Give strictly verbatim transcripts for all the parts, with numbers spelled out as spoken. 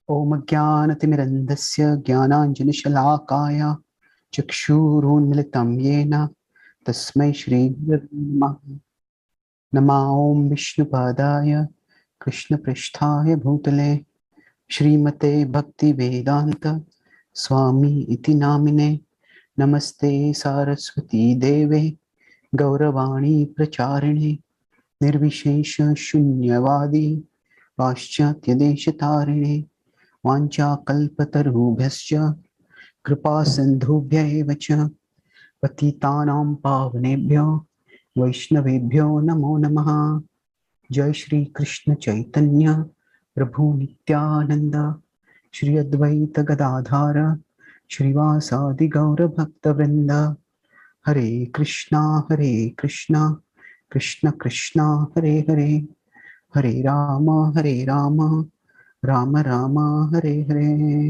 ओम ज्ञानतिमिरन्धस्य ज्ञानाञ्जनशलाकाय चक्षुरुन्मिलितं येन तस्मै श्रीगुरवे नमः। नमः ओं विष्णुपादाय कृष्णपृष्ठाय भूतले श्रीमते भक्तिवेदान्त स्वामी इति नामिने। नमस्ते सारस्वती देवे गौरवाणी प्रचारिणे निर्विशेष शून्यवादी पाश्चात्यदेशतारिणे वाञ्छाकल्पतरुभ्यश्च कृपा सिन्धुभ्य एव च पतितानां पावनेभ्यो वैष्णवेभ्यो नमो नमः। जय श्री कृष्ण चैतन्य प्रभु नित्यानंद श्री अद्वैत गदाधार श्रीवासादि गौर भक्त वृंद। हरे कृष्णा हरे कृष्णा कृष्ण कृष्णा हरे हरे, हरे राम हरे Ram Ram Ram Hare Hare.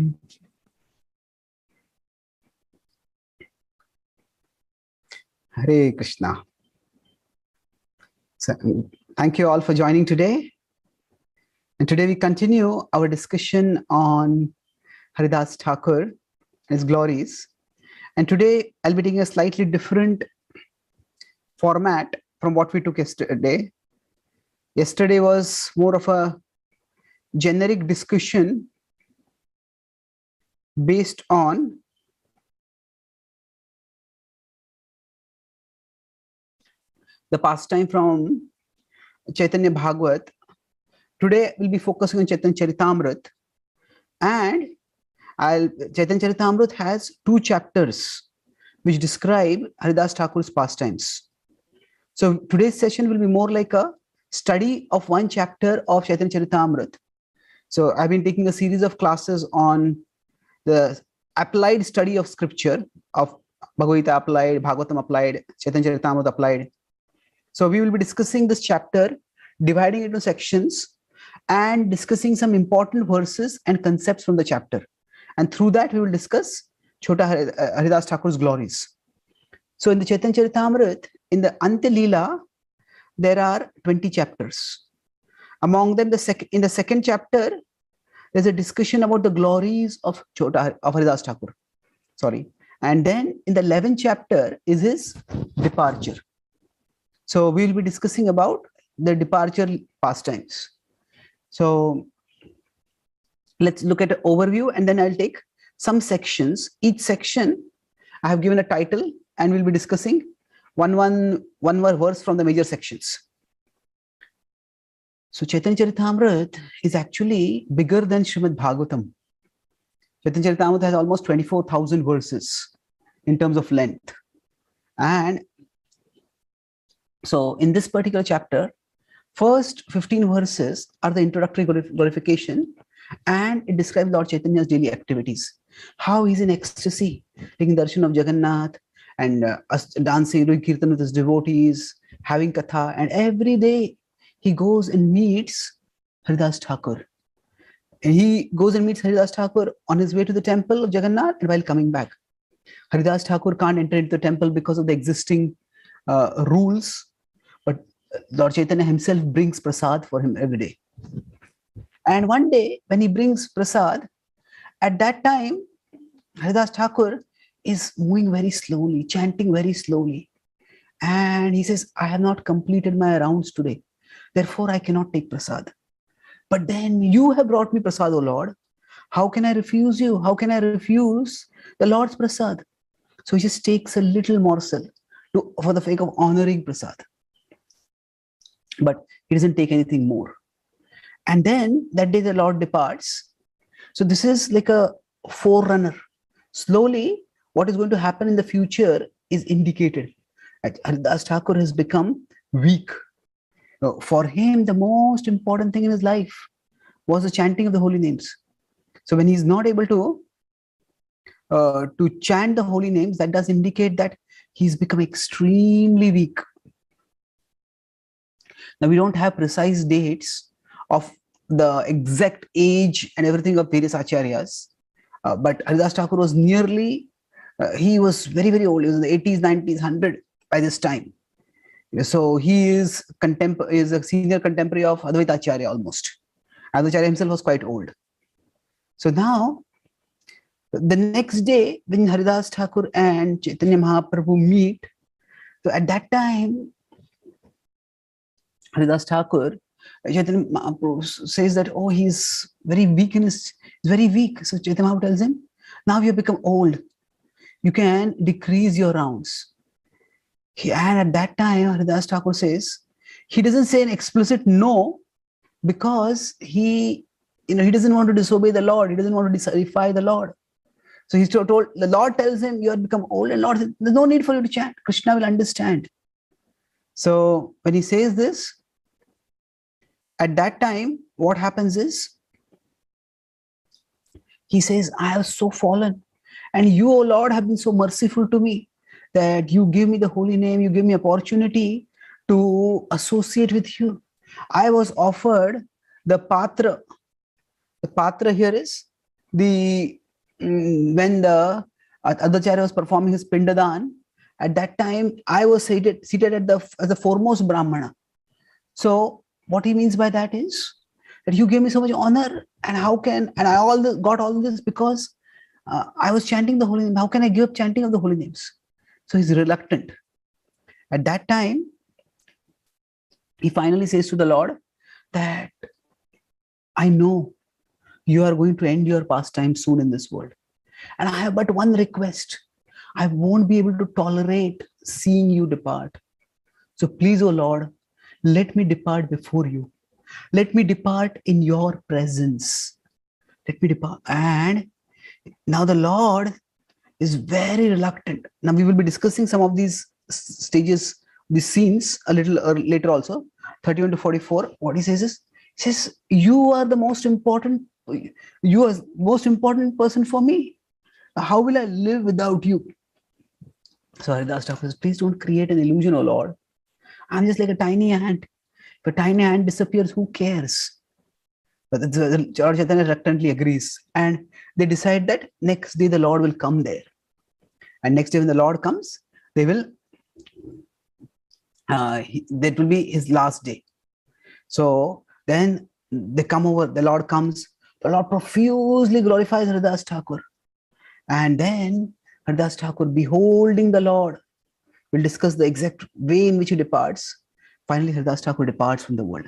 Hare Krishna. So, thank you all for joining today. And today we continue our discussion on Haridas Thakur and his glories. And today I'll be taking a slightly different format from what we took yesterday. Yesterday was more of a generic discussion based on the pastime from Chaitanya Bhagavat. Today we'll be focusing on Chaitanya Charitamrita, and I'll, Chaitanya Charitamrita has two chapters which describe Haridas Thakur's pastimes. So today's session will be more like a study of one chapter of Chaitanya Charitamrita. So I've been taking a series of classes on the applied study of scripture, of Bhagavad Gita applied, Bhagavatam applied, Chaitanya Charitamrita applied. So we will be discussing this chapter, dividing it into sections and discussing some important verses and concepts from the chapter. And through that, we will discuss Chota Haridas Thakur's glories. So in the Chaitanya Charitamrita, in the Antya Leela, there are twenty chapters. Among them, the sec in the second chapter, there's a discussion about the glories of Chota of Haridas Thakur. Sorry. And then in the eleventh chapter is his departure. So we will be discussing about the departure pastimes. So let's look at an overview, and then I'll take some sections. Each section I have given a title, and we'll be discussing one one one more verse from the major sections. So Chaitanya Charitamrita is actually bigger than Srimad Bhagavatam. Chaitanya Charitamrita has almost twenty-four thousand verses in terms of length. And so in this particular chapter, first fifteen verses are the introductory glorification, and it describes Lord Chaitanya's daily activities. How he's in ecstasy, taking darshan of Jagannath and uh, dancing, doing kirtan with his devotees, having katha, and every day he goes and meets Haridas Thakur. And he goes and meets Haridas Thakur on his way to the temple of Jagannath, and while coming back. Haridas Thakur can't enter into the temple because of the existing uh, rules, but Lord Chaitanya himself brings prasad for him every day. And one day when he brings prasad, at that time, Haridas Thakur is moving very slowly, chanting very slowly. And he says, I have not completed my rounds today. Therefore, I cannot take prasad. But then you have brought me prasad, O Lord. How can I refuse you? How can I refuse the Lord's prasad? So he just takes a little morsel to, for the sake of honoring prasad. But he doesn't take anything more. And then that day the Lord departs. So this is like a forerunner. Slowly, what is going to happen in the future is indicated. Haridas Thakur has become weak. For him, the most important thing in his life was the chanting of the holy names. So when he's not able to uh, to chant the holy names, that does indicate that he's become extremely weak. Now we don't have precise dates of the exact age and everything of various acharyas, uh, but Haridas Thakur was nearly, uh, he was very, very old. He was in the eighties, nineties, one hundred by this time. So he is, contempor is a senior contemporary of Advaita Acharya almost. Advaita Acharya himself was quite old. So now, the next day, when Haridas Thakur and Chaitanya Mahaprabhu meet, so at that time, Haridas Thakur, Chaitanya Mahaprabhu says that, oh, he's very weak in his, he's very weak. So Chaitanya Mahaprabhu tells him, now you have become old. You can decrease your rounds. He, and at that time, Haridas Thakur says, he doesn't say an explicit no, because he, you know, he doesn't want to disobey the Lord. He doesn't want to defy the Lord. So he's told, the Lord tells him, you have become old, and Lord says, there's no need for you to chant. Krishna will understand. So when he says this, at that time, what happens is, he says, I have so fallen, and you, O Lord, have been so merciful to me that you give me the holy name, you give me opportunity to associate with you. I was offered the patra. The patra here is the, mm, when the uh, Adhacharya was performing his Pindadan, at that time, I was seated, seated at the, as the foremost Brahmana. So what he means by that is that you gave me so much honor, and how can, and I all this, got all this because uh, I was chanting the holy name. How can I give up chanting of the holy names? So he's reluctant. At that time, he finally says to the Lord that, I know you are going to end your pastime soon in this world, and I have but one request. I won't be able to tolerate seeing you depart. So please, O Lord, let me depart before you. Let me depart in your presence. Let me depart. And now the Lord is very reluctant. Now we will be discussing some of these stages, these scenes a little later also. thirty-one to forty-four, what he says is, he says, you are the most important, you are the most important person for me. How will I live without you? So Haridas Thakur says, please don't create an illusion, O Lord. I'm just like a tiny ant. If a tiny ant disappears, who cares? But the Lord Chaitanya reluctantly agrees. And they decide that next day the Lord will come there. And next day when the Lord comes, they will, uh, he, that will be his last day. So then they come over, the Lord comes, the Lord profusely glorifies Haridas Thakur. And then Haridas Thakur, beholding the Lord, will discuss the exact way in which he departs. Finally, Haridas Thakur departs from the world.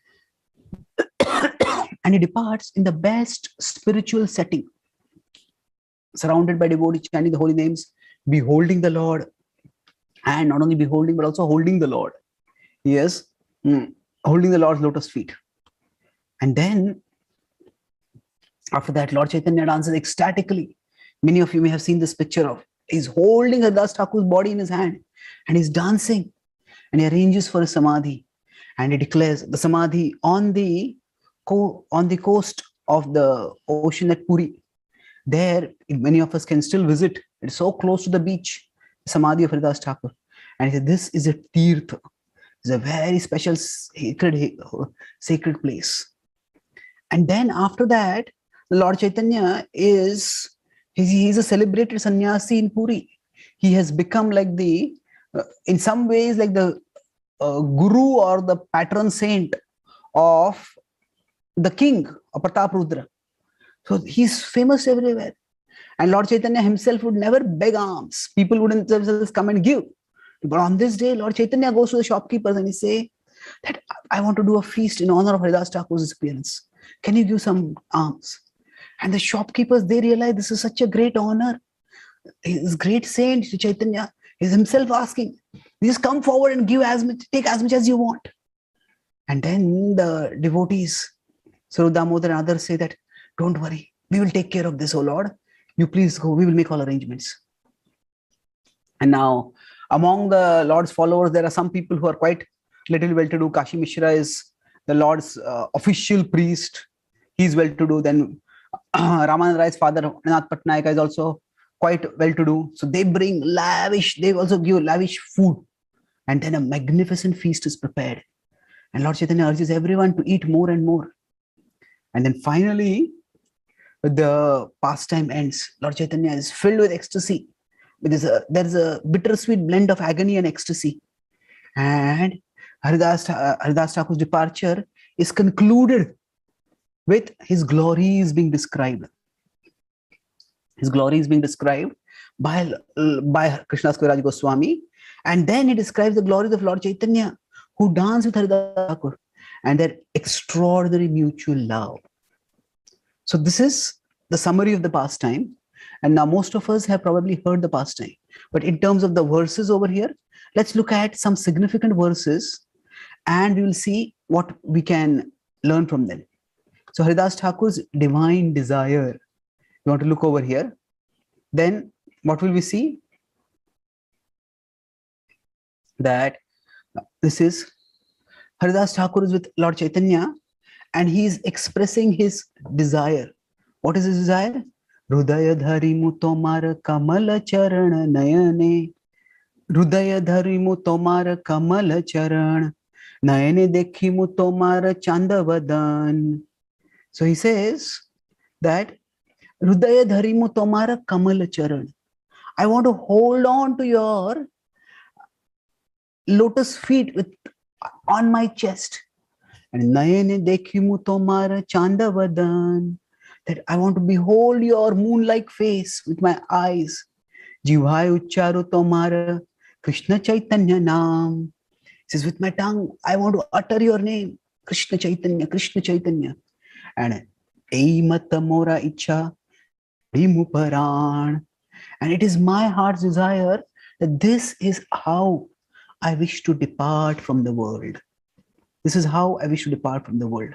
And he departs in the best spiritual setting, surrounded by devotees chanting the holy names, beholding the Lord, and not only beholding, but also holding the Lord. He is mm, holding the Lord's lotus feet. And then, after that, Lord Chaitanya dances ecstatically. Many of you may have seen this picture of, he's holding Haridas Thakur's body in his hand, and he's dancing, and he arranges for his samadhi, and he declares the samadhi on the co on the coast of the ocean at Puri. There, many of us can still visit. It's so close to the beach, the samadhi of Haridas Thakur. And he said, this is a tirtha. It's a very special sacred, sacred place. And then after that, Lord Chaitanya is, he's, he's a celebrated sannyasi in Puri. He has become like the, uh, in some ways, like the uh, guru or the patron saint of the king of Prataprudra. So he's famous everywhere. And Lord Chaitanya himself would never beg alms. People wouldn't themselves come and give. But on this day, Lord Chaitanya goes to the shopkeepers and he says that I want to do a feast in honor of Haridas Thakur's appearance. Can you give some alms? And the shopkeepers, they realize this is such a great honor. He's great saint, Chaitanya is himself asking, just come forward and give as much, take as much as you want. And then the devotees, Sarup Damodar and others say that, don't worry, we will take care of this, O Lord. You please go, we will make all arrangements. And now, among the Lord's followers, there are some people who are quite little well-to-do. Kashi Mishra is the Lord's uh, official priest. He's well-to-do. Then uh, Ramananda Rai's father, Nath Patnaik, is also quite well-to-do. So they bring lavish, they also give lavish food. And then a magnificent feast is prepared. And Lord Chaitanya urges everyone to eat more and more. And then finally, the pastime ends. Lord Chaitanya is filled with ecstasy. There's a, there's a bittersweet blend of agony and ecstasy. And Haridas, uh, Haridas Thakur's departure is concluded with his glories being described. His glory is being described by, by Krishnadas Kaviraj Goswami. And then he describes the glories of Lord Chaitanya, who dance with Haridas Thakur, and their extraordinary mutual love. So this is the summary of the pastime. And now most of us have probably heard the pastime. But in terms of the verses over here, let's look at some significant verses and we will see what we can learn from them. So Haridas Thakur's divine desire. You want to look over here. Then what will we see? That this is Haridas Thakur is with Lord Chaitanya and he is expressing his desire. What is his desire? Rudaya dharimu tomar kamala charana nayane. Rudaya dharimu tomar kamala charan nayane dekhimu tomar chandavadan. So he says that Rudaya dharimu tomar kamala charan. I want to hold on to your lotus feet with on my chest. And nayane dekhimu tomar chandavadan. That I want to behold your moon-like face with my eyes. Jivhai ucharu tomara Krishna Chaitanya Naam. He says, with my tongue, I want to utter your name. Krishna Chaitanya, Krishna Chaitanya. And ei mata mora icha rimuparan. And it is my heart's desire that this is how I wish to depart from the world. This is how I wish to depart from the world.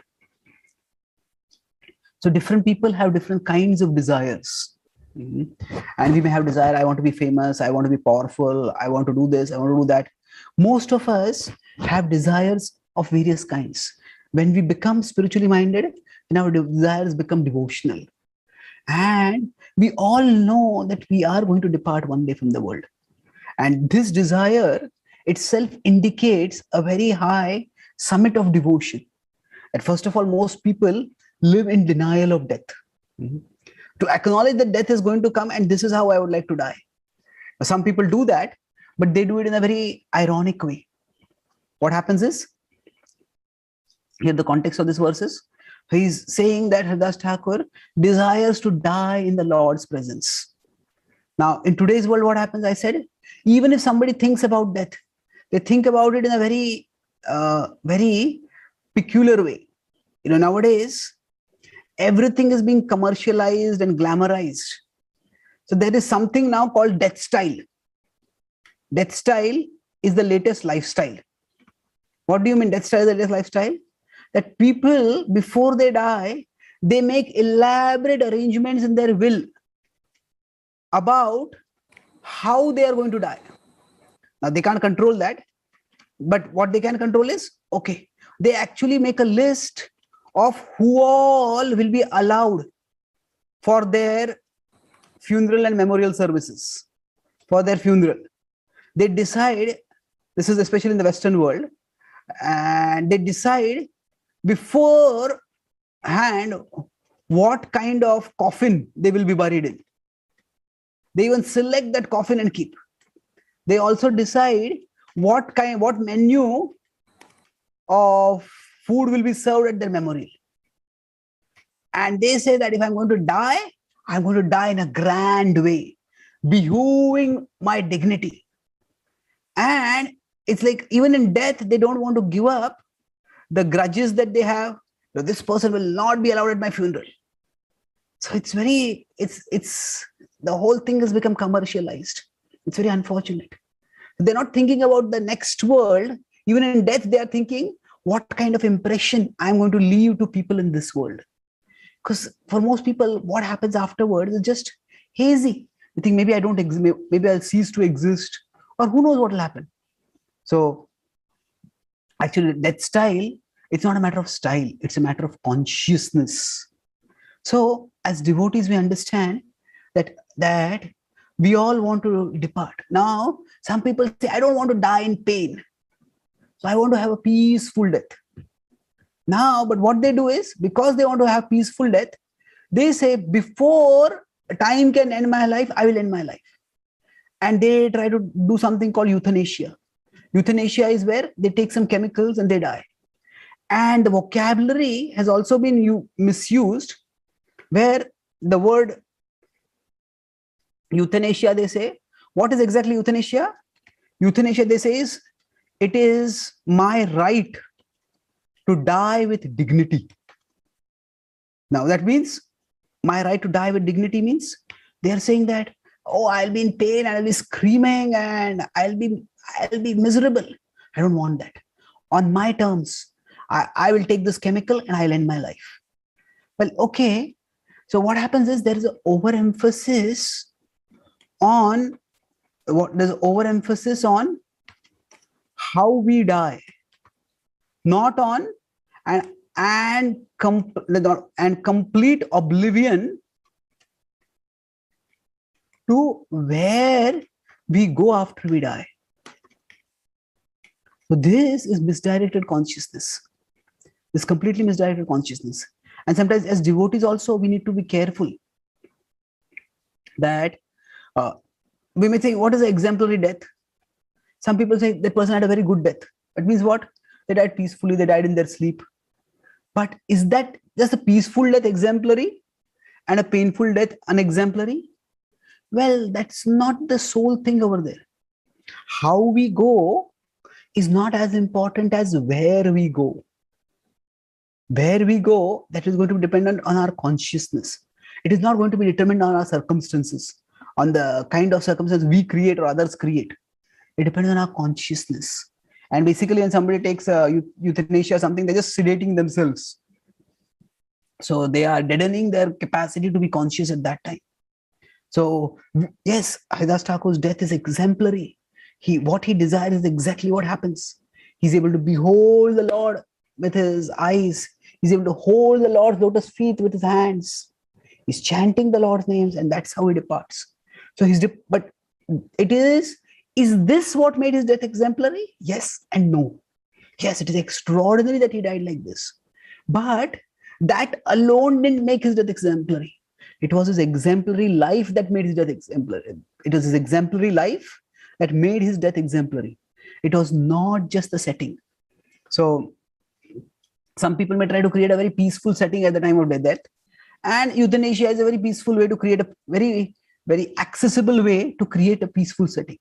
So different people have different kinds of desires. Mm-hmm. And we may have desire, I want to be famous, I want to be powerful, I want to do this, I want to do that. Most of us have desires of various kinds. When we become spiritually minded, then our desires become devotional. And we all know that we are going to depart one day from the world. And this desire itself indicates a very high summit of devotion. That first of all, most people live in denial of death. Mm-hmm. To acknowledge that death is going to come and this is how I would like to die. Some people do that, but they do it in a very ironic way. What happens is, here the context of this verses, he's saying that Haridas Thakur desires to die in the Lord's presence. Now, in today's world, what happens? I said, even if somebody thinks about death, they think about it in a very, uh, very peculiar way. You know, nowadays, everything is being commercialized and glamorized. So there is something now called death style. Death style is the latest lifestyle. What do you mean death style is the latest lifestyle? That people, before they die, they make elaborate arrangements in their will about how they are going to die. Now, they can't control that. But what they can control is, okay, they actually make a list of who all will be allowed for their funeral and memorial services, for their funeral. They decide, this is especially in the Western world, and they decide beforehand what kind of coffin they will be buried in. They even select that coffin and keep. They also decide what kind, what menu of food will be served at their memorial. And they say that if I'm going to die, I'm going to die in a grand way, behooving my dignity. And it's like even in death, they don't want to give up the grudges that they have. So this person will not be allowed at my funeral. So it's very, it's, it's, the whole thing has become commercialized. It's very unfortunate. They're not thinking about the next world. Even in death, they are thinking, what kind of impression I'm going to leave to people in this world? Because for most people, what happens afterwards is just hazy. You think maybe I don't exist, maybe I'll cease to exist, or who knows what will happen. So actually, death style, it's not a matter of style, it's a matter of consciousness. So as devotees, we understand that, that we all want to depart. Now, some people say, I don't want to die in pain. So I want to have a peaceful death. Now, but what they do is, because they want to have peaceful death, they say, before time can end my life, I will end my life. And they try to do something called euthanasia. Euthanasia is where they take some chemicals and they die. And the vocabulary has also been misused, where the word Euthanasia, they say. What is exactly euthanasia? Euthanasia, they say, is it is my right to die with dignity. Now that means my right to die with dignity means they are saying that, oh, I'll be in pain and I'll be screaming and I'll be I'll be miserable. I don't want that. On my terms, I, I will take this chemical and I'll end my life. Well, okay. So what happens is there is an overemphasis on what there's overemphasis on how we die, not on and and, com- and complete oblivion to where we go after we die. So this is misdirected consciousness. This completely misdirected consciousness. And sometimes as devotees also, we need to be careful that uh, we may think, what is an exemplary death? Some people say that person had a very good death. That means what? They died peacefully, they died in their sleep. But is that just a peaceful death exemplary and a painful death unexemplary? Well, that's not the sole thing over there. How we go is not as important as where we go. Where we go, that is going to be dependent on our consciousness. It is not going to be determined on our circumstances, on the kind of circumstances we create or others create. It depends on our consciousness. And basically, when somebody takes uh, euthanasia or something, they're just sedating themselves. So they are deadening their capacity to be conscious at that time. So yes, Haridas Thakur's death is exemplary. He, what he desires is exactly what happens. He's able to behold the Lord with his eyes. He's able to hold the Lord's lotus feet with his hands. He's chanting the Lord's names, and that's how he departs. So he's, de- but it is, is this what made his death exemplary? Yes and no. Yes, it is extraordinary that he died like this. But that alone didn't make his death exemplary. It was his exemplary life that made his death exemplary. It was his exemplary life that made his death exemplary. It was not just the setting. So some people may try to create a very peaceful setting at the time of their death. And euthanasia is a very peaceful way to create a very, very accessible way to create a peaceful setting.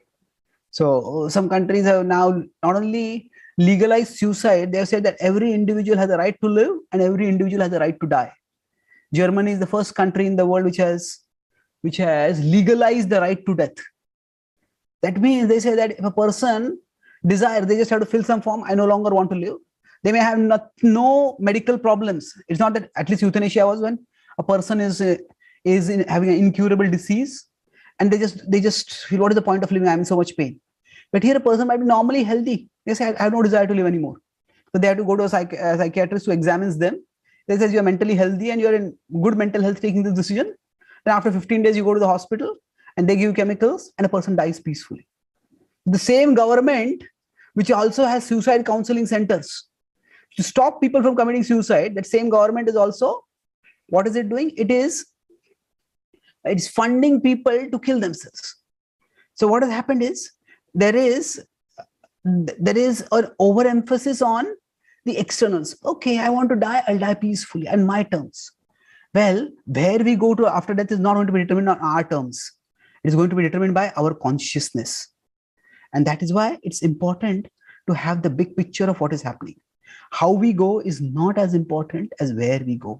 So some countries have now not only legalized suicide, they have said that every individual has a right to live and every individual has a right to die. Germany is the first country in the world which has, which has legalized the right to death. That means they say that if a person desires, they just have to fill some form, I no longer want to live. They may have not, no medical problems. It's not that, at least euthanasia was when a person is, uh, is in, having an incurable disease and they just, they just feel, what is the point of living? I'm in so much pain. But here a person might be normally healthy. They say, I have no desire to live anymore. So they have to go to a, psych, a psychiatrist who examines them. They says you're mentally healthy and you're in good mental health taking this decision. Then after fifteen days, you go to the hospital and they give you chemicals and a person dies peacefully. The same government, which also has suicide counseling centers to stop people from committing suicide, that same government is also, what is it doing? It is, it's funding people to kill themselves. So what has happened is, there is, there is an overemphasis on the externals. Okay, I want to die, I'll die peacefully on my terms. Well, where we go to after death is not going to be determined on our terms. It is going to be determined by our consciousness. And that is why it's important to have the big picture of what is happening. How we go is not as important as where we go.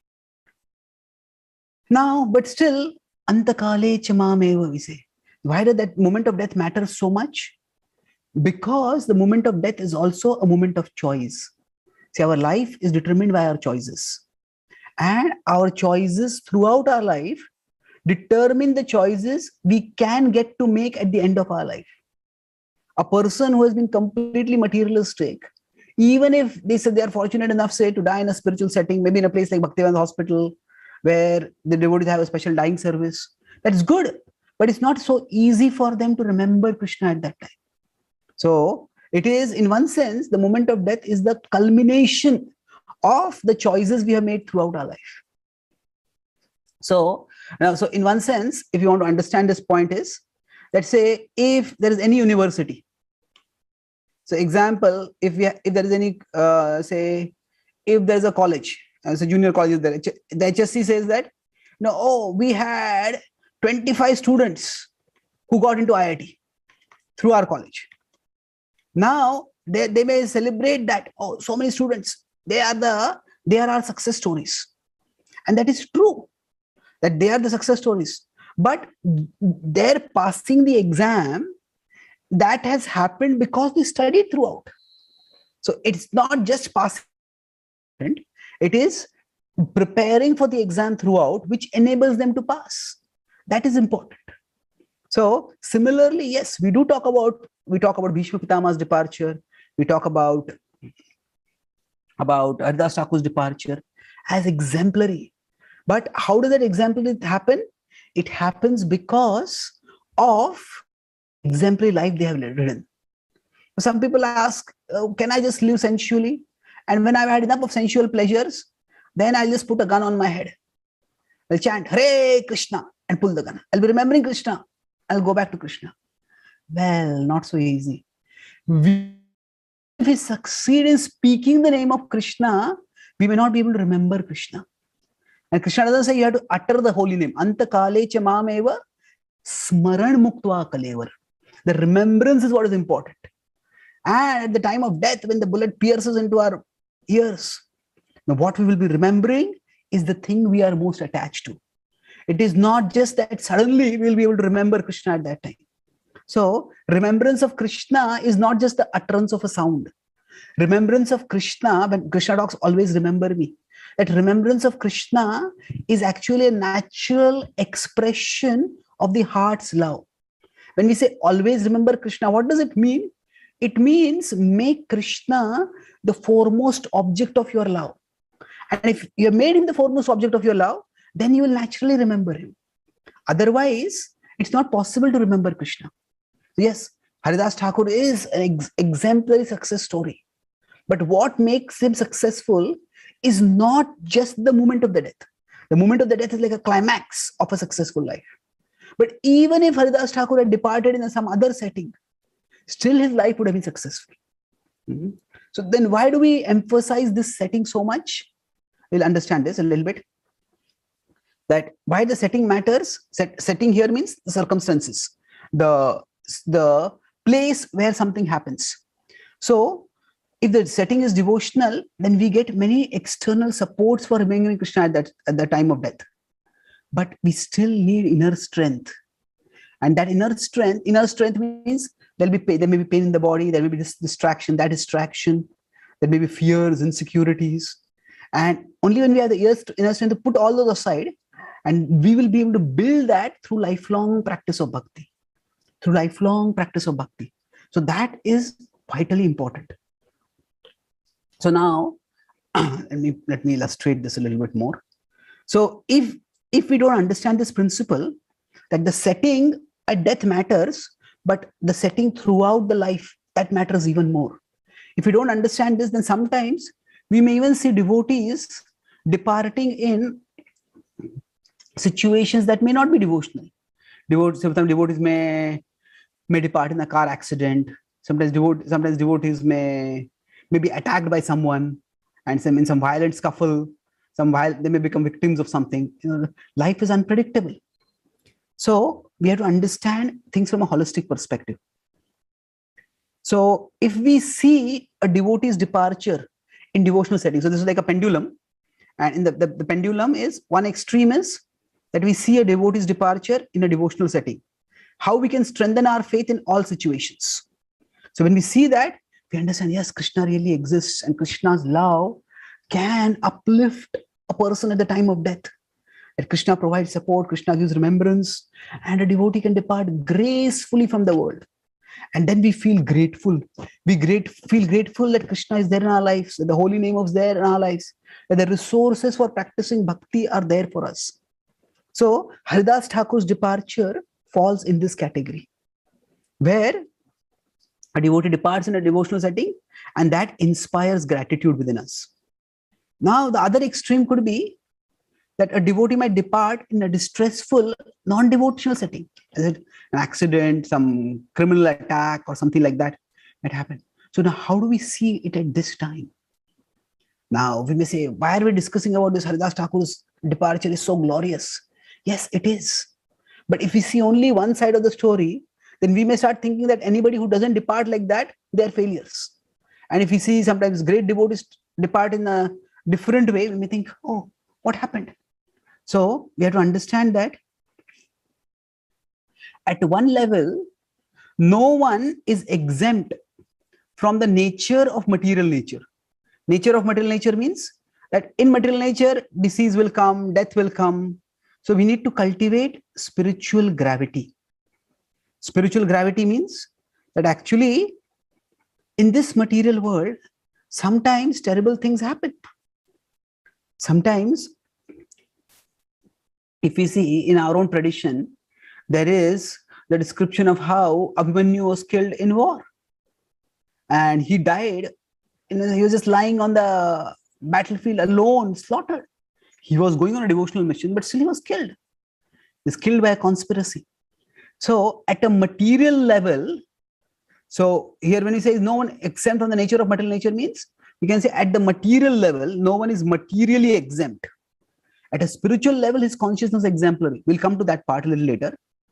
Now, but still, antakale chamameva, we say. Why does that moment of death matter so much? Because the moment of death is also a moment of choice. See, our life is determined by our choices. And our choices throughout our life determine the choices we can get to make at the end of our life. A person who has been completely materialistic, even if they said they are fortunate enough, say, to die in a spiritual setting, maybe in a place like Bhaktivedanta Hospital, where the devotees have a special dying service, that's good. But it's not so easy for them to remember Krishna at that time. So it is, in one sense, the moment of death is the culmination of the choices we have made throughout our life. So, now, so in one sense, if you want to understand this point is, let's say if there is any university. So example, if we if there is any, uh, say, if there's a college, as a junior college there, the H S C says that, no, oh, we had twenty-five students who got into I I T through our college. Now they, they may celebrate that, oh, so many students, they are the they are our success stories. And that is true, that they are the success stories. But their passing the exam, that has happened because they studied throughout. So it's not just passing, it is preparing for the exam throughout, which enables them to pass. That is important. So similarly, yes, we do talk about, we talk about Bhishma Pitama's departure, we talk about, about Haridas Thakur's departure as exemplary. But how does that exemplary happen? It happens because of exemplary life they have written. Some people ask, oh, can I just live sensually? And when I've had enough of sensual pleasures, then I'll just put a gun on my head. I'll chant Hare Krishna and pull the gun. I'll be remembering Krishna. I'll go back to Krishna. Well, not so easy. We, if we succeed in speaking the name of Krishna, we may not be able to remember Krishna. And Krishna doesn't say you have to utter the holy name. Anta kale cha mameva smaran muktva kalevar. The remembrance is what is important. And at the time of death, when the bullet pierces into our ears, now what we will be remembering is the thing we are most attached to. It is not just that suddenly we will be able to remember Krishna at that time. So remembrance of Krishna is not just the utterance of a sound. Remembrance of Krishna, when Krishna talks, always remember me. That remembrance of Krishna is actually a natural expression of the heart's love. When we say always remember Krishna, what does it mean? It means make Krishna the foremost object of your love. And if you have made him the foremost object of your love, then you will naturally remember him. Otherwise, it's not possible to remember Krishna. Yes, Haridas Thakur is an ex exemplary success story. But what makes him successful is not just the moment of the death. The moment of the death is like a climax of a successful life. But even if Haridas Thakur had departed in some other setting, still his life would have been successful. Mm-hmm. So then why do we emphasize this setting so much? We'll understand this a little bit. That why the setting matters. Set, setting here means the circumstances, the, the place where something happens. So if the setting is devotional, then we get many external supports for remembering Krishna at that at the time of death. But we still need inner strength. And that inner strength, inner strength means there'll be pain, there may be pain in the body, there may be this distraction, that distraction, there may be fears, insecurities. And only when we have the inner strength to put all those aside, and we will be able to build that through lifelong practice of bhakti. Through lifelong practice of bhakti. So that is vitally important. So now, let me, let me illustrate this a little bit more. So if, if we don't understand this principle, that the setting at death matters, but the setting throughout the life, that matters even more. If we don't understand this, then sometimes we may even see devotees departing in situations that may not be devotional. Devotees, sometimes devotees may, may depart in a car accident. Sometimes, devote, sometimes devotees may, may be attacked by someone, and some, in some violent scuffle, some viol they may become victims of something. You know, life is unpredictable. So we have to understand things from a holistic perspective. So if we see a devotee's departure in devotional settings, so this is like a pendulum, and in the, the, the pendulum is one extreme is that we see a devotee's departure in a devotional setting. How we can strengthen our faith in all situations. So when we see that, we understand, yes, Krishna really exists, and Krishna's love can uplift a person at the time of death. That Krishna provides support, Krishna gives remembrance, and a devotee can depart gracefully from the world. And then we feel grateful. We great, feel grateful that Krishna is there in our lives, that the holy name is there in our lives, that the resources for practicing bhakti are there for us. So Haridas Thakur's departure falls in this category, where a devotee departs in a devotional setting, and that inspires gratitude within us. Now, the other extreme could be that a devotee might depart in a distressful, non-devotional setting. Is it an accident, some criminal attack, or something like that might happen. So now, how do we see it at this time? Now, we may say, why are we discussing about this? Haridas Thakur's departure is so glorious. Yes, it is. But if we see only one side of the story, then we may start thinking that anybody who doesn't depart like that, they're failures. And if we see sometimes great devotees depart in a different way, we may think, oh, what happened? So we have to understand that at one level, no one is exempt from the nature of material nature. Nature of material nature means that in material nature, disease will come, death will come. So we need to cultivate spiritual gravity. Spiritual gravity means that actually in this material world, sometimes terrible things happen. Sometimes, if we see in our own tradition, there is the description of how Abhimanyu was killed in war. And he died, you know, he was just lying on the battlefield alone, slaughtered. He was going on a devotional mission, but still he was killed. He was killed by a conspiracy. So at a material level, so here when he says no one exempt from the nature of material nature means, we can say at the material level, no one is materially exempt. At a spiritual level, his consciousness is exemplary. We'll come to that part a little later.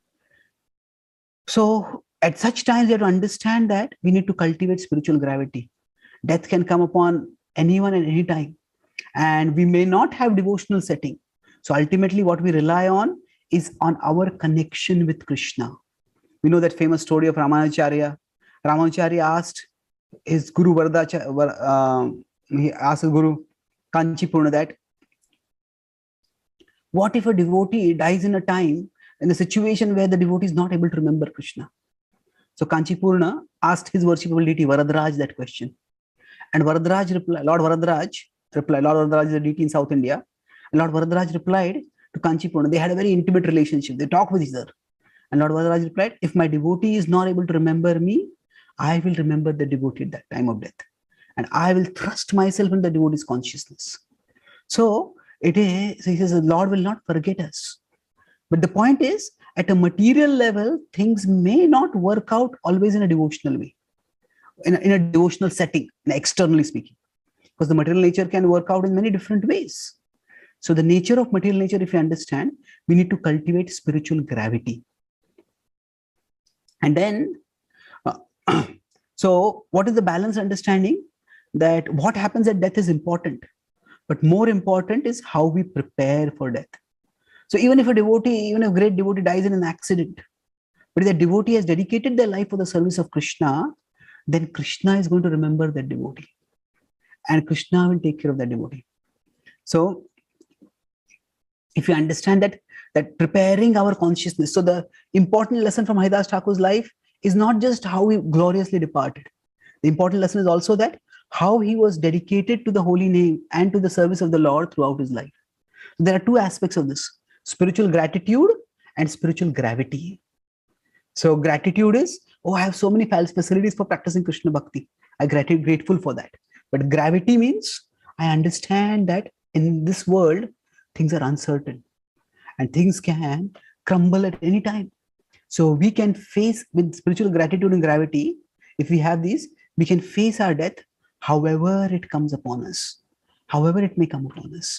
So at such times, we have to understand that we need to cultivate spiritual gravity. Death can come upon anyone at any time. And we may not have devotional setting. So ultimately, what we rely on is on our connection with Krishna. We know that famous story of Ramanujacharya. Ramanujacharya asked his Guru Varadacharya, uh, he asked Guru Kanchipurna that, what if a devotee dies in a time, in a situation where the devotee is not able to remember Krishna? So Kanchipurna asked his worshipable deity Varadaraj that question. And Varadaraj replied, Lord Varadaraj replied, Lord Varadaraj is a deity in South India. And Lord Varadaraj replied to Kanchipurna, they had a very intimate relationship. They talked with each other. And Lord Varadaraj replied, if my devotee is not able to remember me, I will remember the devotee at that time of death. And I will thrust myself in the devotee's consciousness. So it is, he says, the Lord will not forget us. But the point is, at a material level, things may not work out always in a devotional way, in a, in a devotional setting, externally speaking, because the material nature can work out in many different ways. So the nature of material nature, if you understand, we need to cultivate spiritual gravity. And then, uh, so what is the balanced understanding? That what happens at death is important, but more important is how we prepare for death. So even if a devotee, even if a great devotee dies in an accident, but if the devotee has dedicated their life for the service of Krishna, then Krishna is going to remember that devotee. And Krishna will take care of that devotee. So if you understand that, that preparing our consciousness, so the important lesson from Haridas Thakur's life is not just how he gloriously departed. The important lesson is also that how he was dedicated to the holy name and to the service of the Lord throughout his life. So there are two aspects of this: spiritual gratitude and spiritual gravity. So gratitude is, oh, I have so many facilities for practicing Krishna Bhakti. I'm grateful for that. But gravity means I understand that in this world, things are uncertain and things can crumble at any time. So we can face, with spiritual gratitude and gravity, if we have these, we can face our death however it comes upon us, however it may come upon us.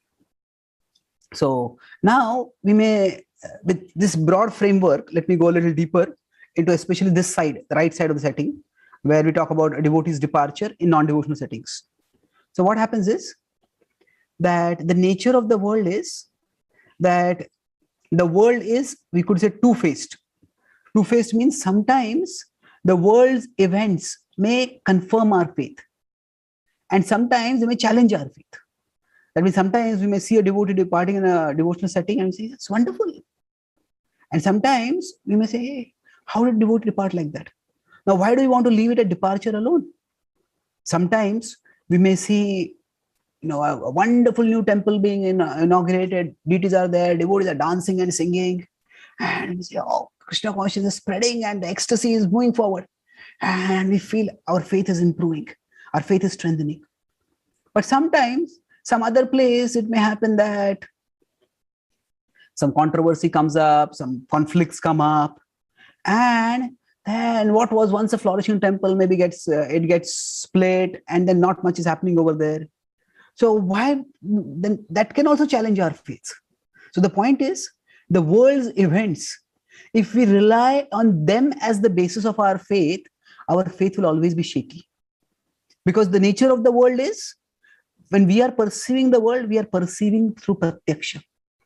So now we may, with this broad framework, let me go a little deeper into especially this side, the right side of the setting, where we talk about a devotee's departure in non-devotional settings. So what happens is that the nature of the world is that the world is, we could say, two-faced. Two-faced means sometimes the world's events may confirm our faith, and sometimes they may challenge our faith. That means sometimes we may see a devotee departing in a devotional setting and say, it's wonderful. And sometimes we may say, hey, how did devotee depart like that? Now, why do you want to leave it at departure alone? Sometimes we may see, you know, a, a wonderful new temple being in, uh, inaugurated, deities are there, devotees are dancing and singing, and we say, oh, Krishna consciousness is spreading and the ecstasy is moving forward. And we feel our faith is improving, our faith is strengthening. But sometimes, some other place, it may happen that some controversy comes up, some conflicts come up, and then what was once a flourishing temple maybe gets, uh, it gets split, and then not much is happening over there. So why, then that can also challenge our faith. So the point is the world's events, if we rely on them as the basis of our faith, our faith will always be shaky. Because the nature of the world is, when we are perceiving the world, we are perceiving through pratyaksha.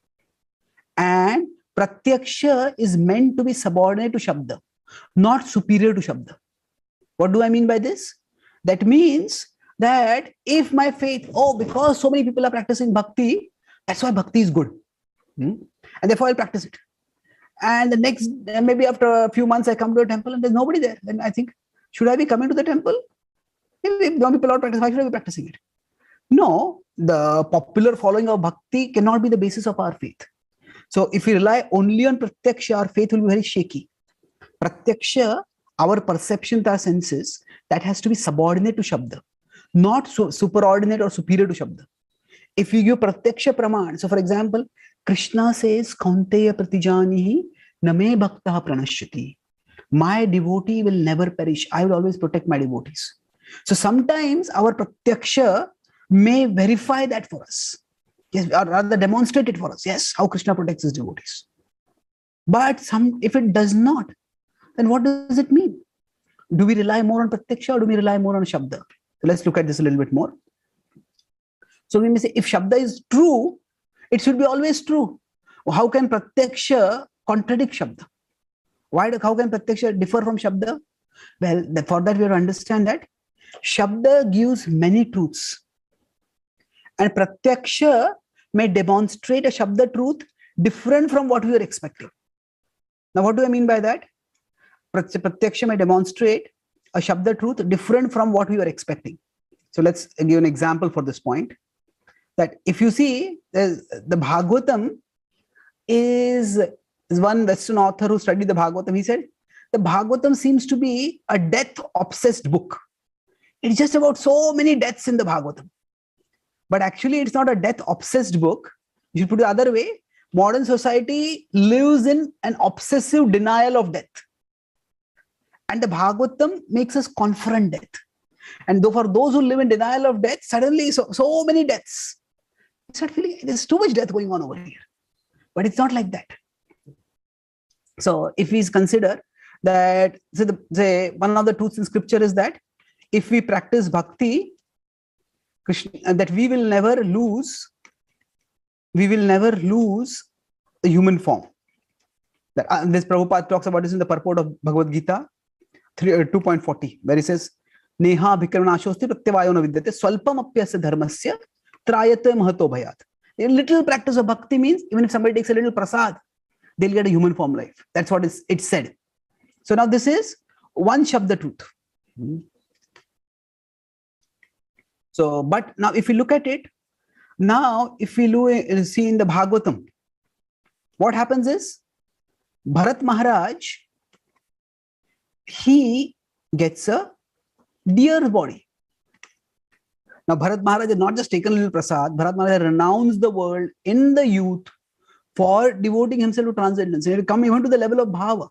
And pratyaksha is meant to be subordinate to Shabda, not superior to Shabda. What do I mean by this? That means that if my faith, oh, because so many people are practicing bhakti, that's why bhakti is good. Hmm? And therefore I'll practice it. And the next, maybe after a few months, I come to a temple and there's nobody there. Then I think, should I be coming to the temple? If no people are practicing, why should I be practicing it? No, the popular following of bhakti cannot be the basis of our faith. So if we rely only on pratyaksha, our faith will be very shaky. Pratyaksha, our perception with our senses, that has to be subordinate to Shabda, not so superordinate or superior to Shabda. If you give pratyaksha praman, so for example, Krishna says, Kaunteya pratijanihi name bhaktaha pranashyati. My devotee will never perish. I will always protect my devotees. So sometimes our pratyaksha may verify that for us. Yes, or rather demonstrate it for us. Yes, how Krishna protects his devotees. But some, if it does not, then what does it mean? Do we rely more on pratyaksha or do we rely more on Shabda? So let's look at this a little bit more. So we may say, if Shabda is true, it should be always true. How can pratyaksha contradict Shabda? Why? How can pratyaksha differ from Shabda? Well, for that we have to understand that Shabda gives many truths. And pratyaksha may demonstrate a Shabda truth different from what we are expecting. Now, what do I mean by that? Pratyaksha may demonstrate a Shabda truth different from what we were expecting. So let's give an example for this point. That if you see, the Bhagavatam is, is one Western author who studied the Bhagavatam. He said, the Bhagavatam seems to be a death-obsessed book. It's just about so many deaths in the Bhagavatam. But actually, it's not a death-obsessed book. You should put it the other way. Modern society lives in an obsessive denial of death. And the Bhagavatam makes us confront death. And though for those who live in denial of death, suddenly so, so many deaths. You start feeling there's too much death going on over here. But it's not like that. So if we consider that, say, the, say one of the truths in scripture is that if we practice bhakti, Krishna, that we will never lose, we will never lose the human form. That, uh, this Prabhupada talks about this in the purport of Bhagavad Gita two point forty, where he says, Neha bhikarvanashosti pratyavayo na vidyate swalpam apyasya dharmasya trayate mahato bhayat. A little practice of bhakti means even if somebody takes a little prasad, they'll get a human form life. That's what is it said. So now this is one Shabda truth. Hmm. So, but now if we look at it, now if we look, see in the Bhagavatam, what happens is, Bharat Maharaj, he gets a deer body. Now Bharat Maharaj has not just taken a little prasad, Bharat Maharaj renounced the world in the youth for devoting himself to transcendence. He will come even to the level of bhava.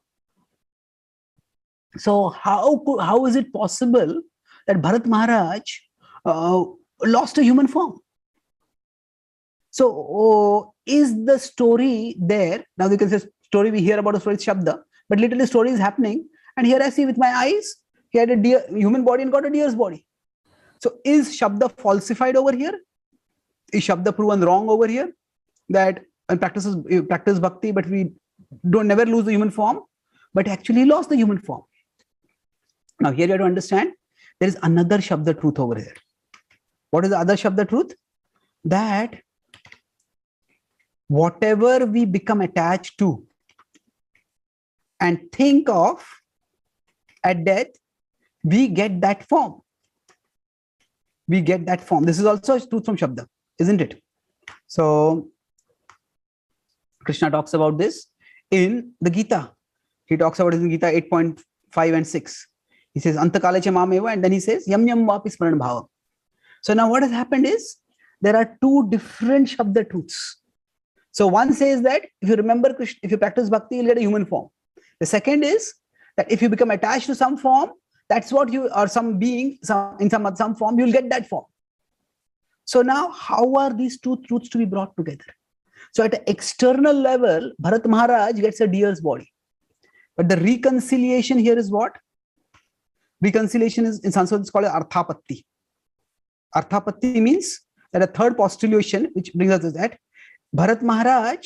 So how, how is it possible that Bharat Maharaj uh, lost a human form? So oh, is the story there? Now we can say story, we hear about a story, Shabda, but literally story is happening. And here I see with my eyes, he had a deer, human body and got a deer's body. So is Shabda falsified over here? Is Shabda proven wrong over here? That and practices practice bhakti, but we don't never lose the human form, but actually lost the human form. Now here you have to understand, there is another Shabda truth over here. What is the other Shabda truth? That whatever we become attached to and think of at death, we get that form. We get that form. This is also a truth from Shabda, isn't it? So Krishna talks about this in the Gita. He talks about it in Gita eight point five and six. He says, Antakale cha mameva, and then he says, Yam yam vapi smaran bhava. So now what has happened is, there are two different Shabda truths. So one says that if you remember Krishna, if you practice bhakti, you'll get a human form. The second is that if you become attached to some form, that's what you, or some being, some, in some, some form, you'll get that form. So now, how are these two truths to be brought together? So at an external level, Bharat Maharaj gets a deer's body. But the reconciliation here is what? Reconciliation is in Sanskrit, it's called Arthapatti. Arthapatti means that a third postulation, which brings us is that Bharat Maharaj,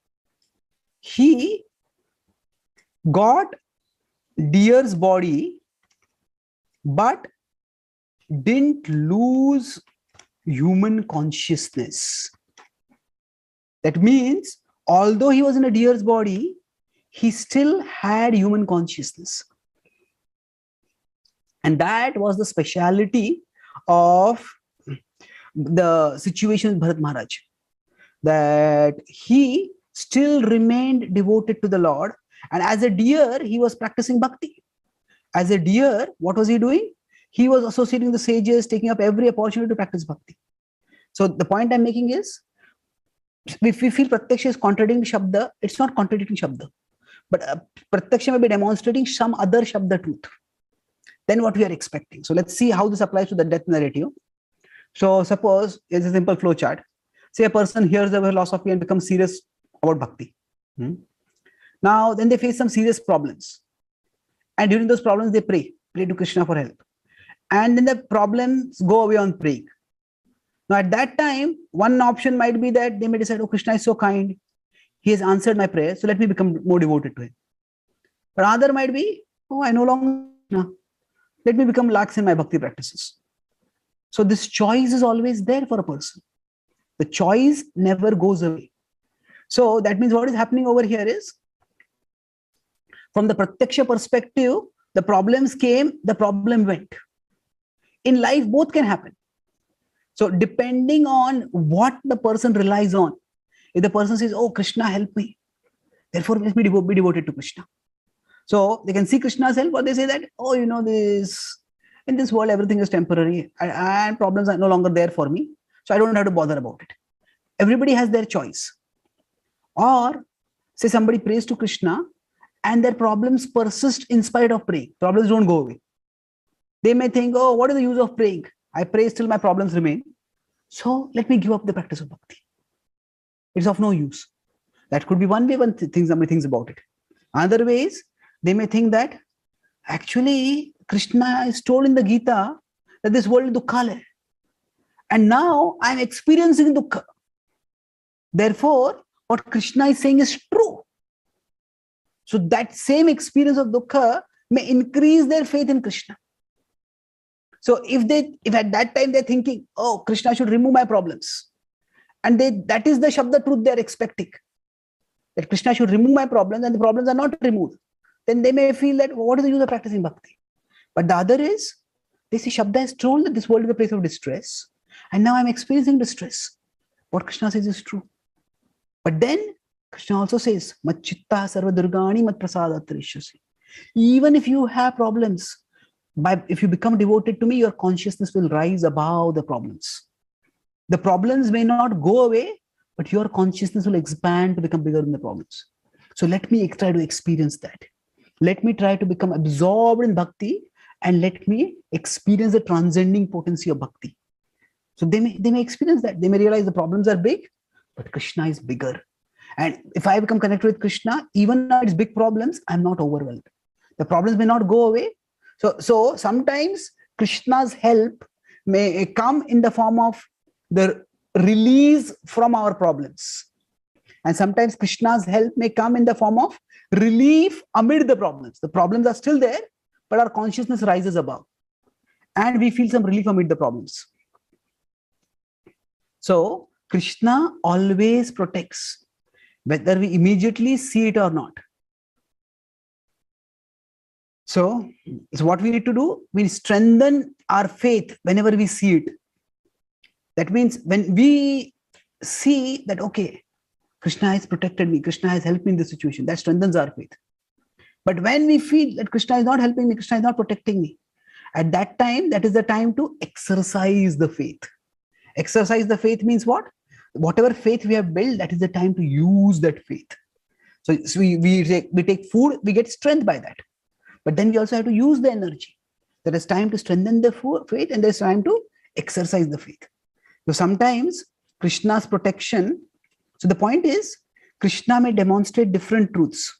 he got deer's body, but didn't lose human consciousness. That means, although he was in a deer's body, he still had human consciousness. And that was the speciality of the situation with Bharat Maharaj, that he still remained devoted to the Lord. And as a deer, he was practicing bhakti. As a deer, what was he doing? He was associating the sages, taking up every opportunity to practice bhakti. So the point I'm making is, if we feel Pratyaksha is contradicting Shabda, it's not contradicting Shabda. But uh, Pratyaksha may be demonstrating some other Shabda truth than what we are expecting. So let's see how this applies to the death narrative. So suppose it's a simple flow chart. Say a person hears the philosophy and becomes serious about bhakti. Hmm? Now, then they face some serious problems. And during those problems, they pray, pray to Krishna for help. And then the problems go away on praying. Now, at that time, one option might be that they may decide, oh, Krishna is so kind. He has answered my prayer, so let me become more devoted to him. But other might be, oh, I no longer, no. Let me become lax in my bhakti practices. So this choice is always there for a person. The choice never goes away. So that means what is happening over here is, from the Pratyaksha perspective, the problems came, the problem went. In life, both can happen. So depending on what the person relies on, if the person says, oh, Krishna, help me, therefore let me devo- be devoted to Krishna. So they can see Krishna's help, or they say that, oh, you know, this in this world, everything is temporary and problems are no longer there for me. So I don't have to bother about it. Everybody has their choice. Or say somebody prays to Krishna and their problems persist in spite of praying. Problems don't go away. They may think, oh, what is the use of praying? I pray still my problems remain. So let me give up the practice of bhakti. It's of no use. That could be one way one th- thing somebody thinks about it. Other ways, they may think that actually Krishna is told in the Gita that this world is dukkha. And now I'm experiencing dukkha. Therefore, what Krishna is saying is true. So that same experience of dukkha may increase their faith in Krishna. So if they, if at that time they're thinking, oh, Krishna should remove my problems, and they, that is the Shabda truth they're expecting, that Krishna should remove my problems and the problems are not removed, then they may feel that, well, what is the use of practicing bhakti? But the other is, they see Shabda has told that this world is a place of distress, and now I'm experiencing distress. What Krishna says is true. But then Krishna also says, Mat chitta sarva durgani mat prasadat trishyasi. Even if you have problems, by if you become devoted to me, your consciousness will rise above the problems. The problems may not go away, but your consciousness will expand to become bigger than the problems. So let me try to experience that. Let me try to become absorbed in bhakti, and let me experience the transcending potency of bhakti. So they may, they may experience that. They may realize the problems are big, but Krishna is bigger. And if I become connected with Krishna, even though it's big problems, I'm not overwhelmed. The problems may not go away. So, so sometimes Krishna's help may come in the form of the release from our problems. And sometimes Krishna's help may come in the form of relief amid the problems. The problems are still there, but our consciousness rises above. And we feel some relief amid the problems. So Krishna always protects, whether we immediately see it or not. So, so what we need to do, we strengthen our faith whenever we see it. That means when we see that, okay, Krishna has protected me, Krishna has helped me in this situation, that strengthens our faith. But when we feel that Krishna is not helping me, Krishna is not protecting me, at that time, that is the time to exercise the faith. Exercise the faith means what? Whatever faith we have built, that is the time to use that faith. So, so we, we, take, we take food, we get strength by that. But then we also have to use the energy. There is time to strengthen the faith, and there's time to exercise the faith. So sometimes Krishna's protection, So the point is, Krishna may demonstrate different truths.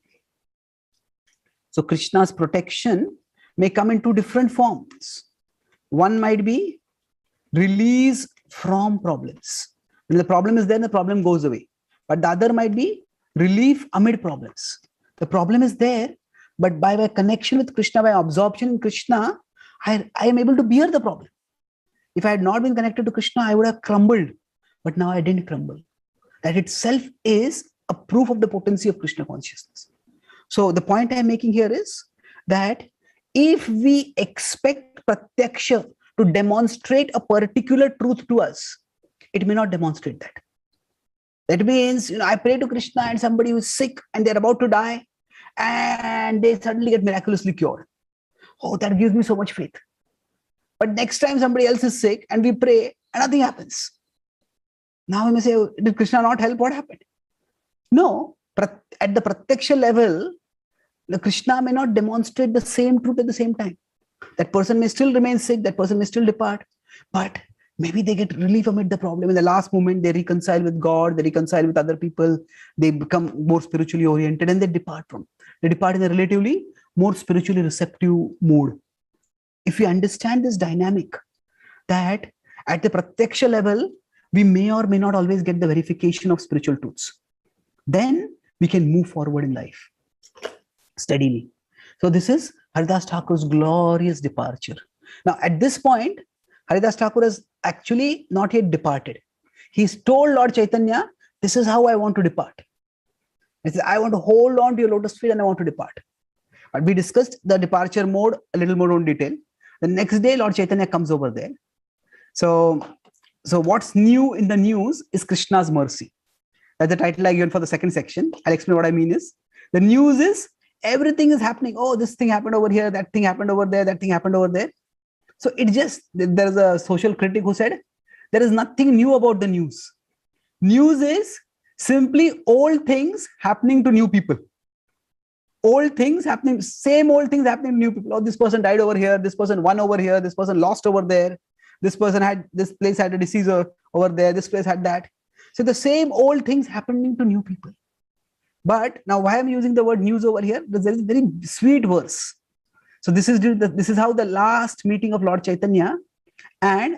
So Krishna's protection may come in two different forms. One might be release from problems. When the problem is there, the problem goes away. But the other might be relief amid problems. The problem is there, but by my connection with Krishna, by absorption in Krishna, I, I am able to bear the problem. If I had not been connected to Krishna, I would have crumbled. But now I didn't crumble. That itself is a proof of the potency of Krishna consciousness. So the point I'm making here is that if we expect pratyaksha to demonstrate a particular truth to us, it may not demonstrate that. That means, you know, I pray to Krishna and somebody who is sick and they're about to die and they suddenly get miraculously cured. Oh, that gives me so much faith. But next time somebody else is sick and we pray and nothing happens. Now we may say, did Krishna not help? What happened? No, at the pratyaksha level, the Krishna may not demonstrate the same truth at the same time. That person may still remain sick, that person may still depart, but maybe they get relief amid the problem. In the last moment, they reconcile with God, they reconcile with other people, they become more spiritually oriented and they depart from. They depart in a relatively more spiritually receptive mood. If we understand this dynamic, that at the pratyaksha level, we may or may not always get the verification of spiritual truths. Then we can move forward in life steadily. So this is Haridas Thakur's glorious departure. Now at this point, Haridas Thakur has actually not yet departed. He's told Lord Chaitanya, this is how I want to depart. He says, I want to hold on to your lotus feet and I want to depart. But we discussed the departure mode a little more in detail. The next day, Lord Chaitanya comes over there. So, so what's new in the news is Krishna's mercy. That's the title I given for the second section. I'll explain what I mean is. The news is everything is happening. Oh, this thing happened over here, that thing happened over there, that thing happened over there. So it just, there's a social critic who said, there is nothing new about the news. News is simply old things happening to new people. Old things happening, same old things happening to new people. Oh, this person died over here, this person won over here, this person lost over there, this person had, this place had a disease over there, this place had that. So the same old things happening to new people. But now why I'm using the word news over here? Because there is a very sweet verse. So this is, this is how the last meeting of Lord Chaitanya and,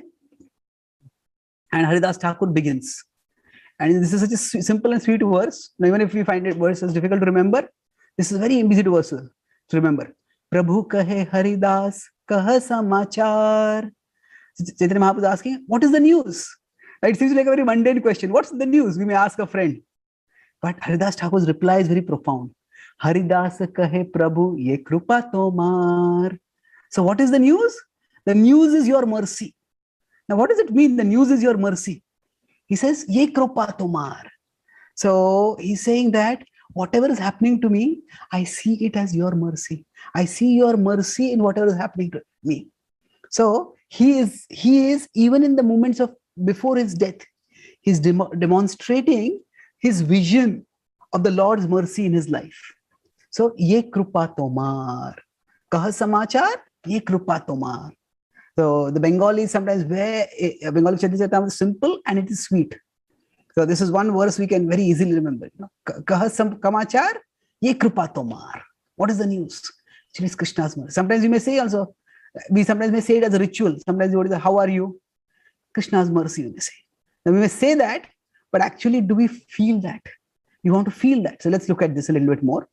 and Haridas Thakur begins. And this is such a simple and sweet verse. Now, even if we find it verse is difficult to remember, this is very easy to verse to remember. Prabhu kahe Haridas kaha samachar. Chaitanya Mahaprabhu is asking, what is the news? It seems like a very mundane question. What's the news? We may ask a friend. But Haridas Thakur's reply is very profound. Haridas kahe Prabhu ye krupa tomar. So what is the news? The news is your mercy. Now what does it mean? The news is your mercy. He says, ye krupa tomar. So he's saying that whatever is happening to me, I see it as your mercy. I see your mercy in whatever is happening to me. So he is, he is even in the moments of before his death, he's dem demonstrating his vision of the Lord's mercy in his life. So, ye krupa tomar. Kaha samachar, ye krupa tomar. So, the Bengali sometimes very, Bengali Chaitanya is simple and it is sweet. So, this is one verse we can very easily remember. Kaha samachar, ye krupa tomar. What is the news? Actually, it's Krishna's mercy. Sometimes we may say also, we sometimes may say it as a ritual. Sometimes what is the, how are you? Krishna's mercy, we may say. Now, we may say that, but actually, do we feel that? We want to feel that. So let's look at this a little bit more.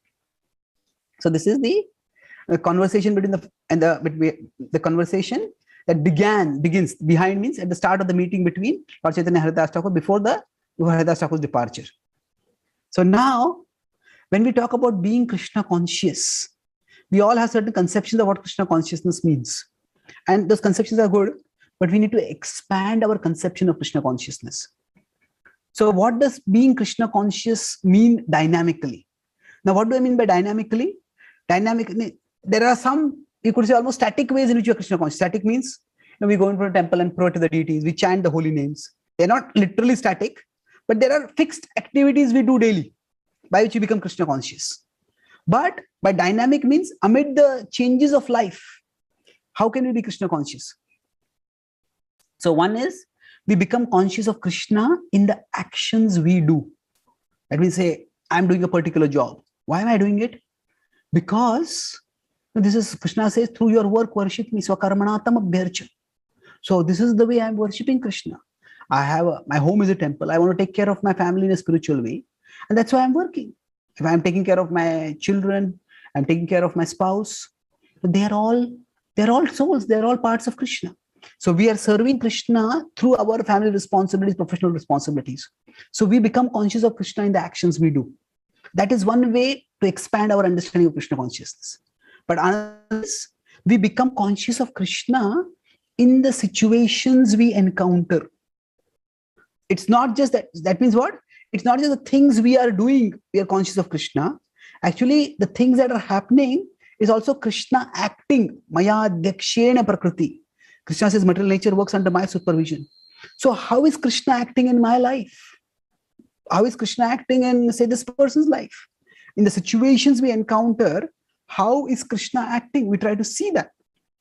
So this is the uh, conversation between the and the between the conversation that began begins behind means at the start of the meeting between Lord Chaitanya and Haridas Thakur before the before Haridas Thakur's departure. So now, when we talk about being Krishna conscious, we all have certain conceptions of what Krishna consciousness means, and those conceptions are good, but we need to expand our conception of Krishna consciousness. So what does being Krishna conscious mean dynamically? Now, what do I mean by dynamically? Dynamically, there are some, you could say almost static ways in which you are Krishna conscious. Static means, you know, we go into a temple and pray to the deities, we chant the holy names. They're not literally static, but there are fixed activities we do daily by which you become Krishna conscious. But by dynamic means amid the changes of life, how can we be Krishna conscious? So one is we become conscious of Krishna in the actions we do. That means, say, I'm doing a particular job. Why am I doing it? Because this is, Krishna says, through your work, worship me. Swakarmanatam abhyarcha. So this is the way I'm worshipping Krishna. I have a, my home is a temple. I want to take care of my family in a spiritual way. And that's why I'm working. If I'm taking care of my children, I'm taking care of my spouse, they're all, they're all souls. They're all parts of Krishna. So we are serving Krishna through our family responsibilities, professional responsibilities. So we become conscious of Krishna in the actions we do. That is one way to expand our understanding of Krishna consciousness. But unless we become conscious of Krishna in the situations we encounter. It's not just that. That means what? It's not just the things we are doing, we are conscious of Krishna. Actually, the things that are happening is also Krishna acting. Maya Dhakshena Prakriti. Krishna says material nature works under my supervision. So how is Krishna acting in my life? How is Krishna acting in, say, this person's life? In the situations we encounter, how is Krishna acting? We try to see that.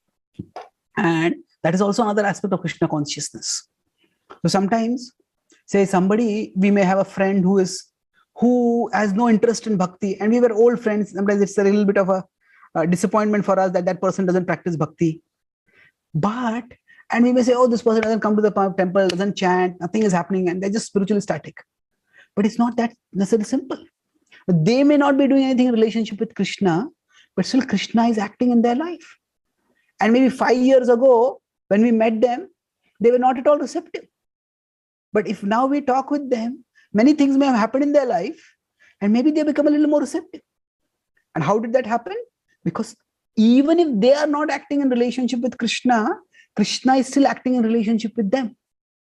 And that is also another aspect of Krishna consciousness. So sometimes, say somebody, we may have a friend who is, who has no interest in bhakti, and we were old friends. Sometimes it's a little bit of a, a disappointment for us that that person doesn't practice bhakti. But, and we may say, oh, this person doesn't come to the temple, doesn't chant, nothing is happening, and they're just spiritually static. But it's not that necessarily simple. They may not be doing anything in relationship with Krishna, but still Krishna is acting in their life. And maybe five years ago, when we met them, they were not at all receptive. But if now we talk with them, many things may have happened in their life, and maybe they become a little more receptive. And how did that happen? Because even if they are not acting in relationship with Krishna, Krishna is still acting in relationship with them.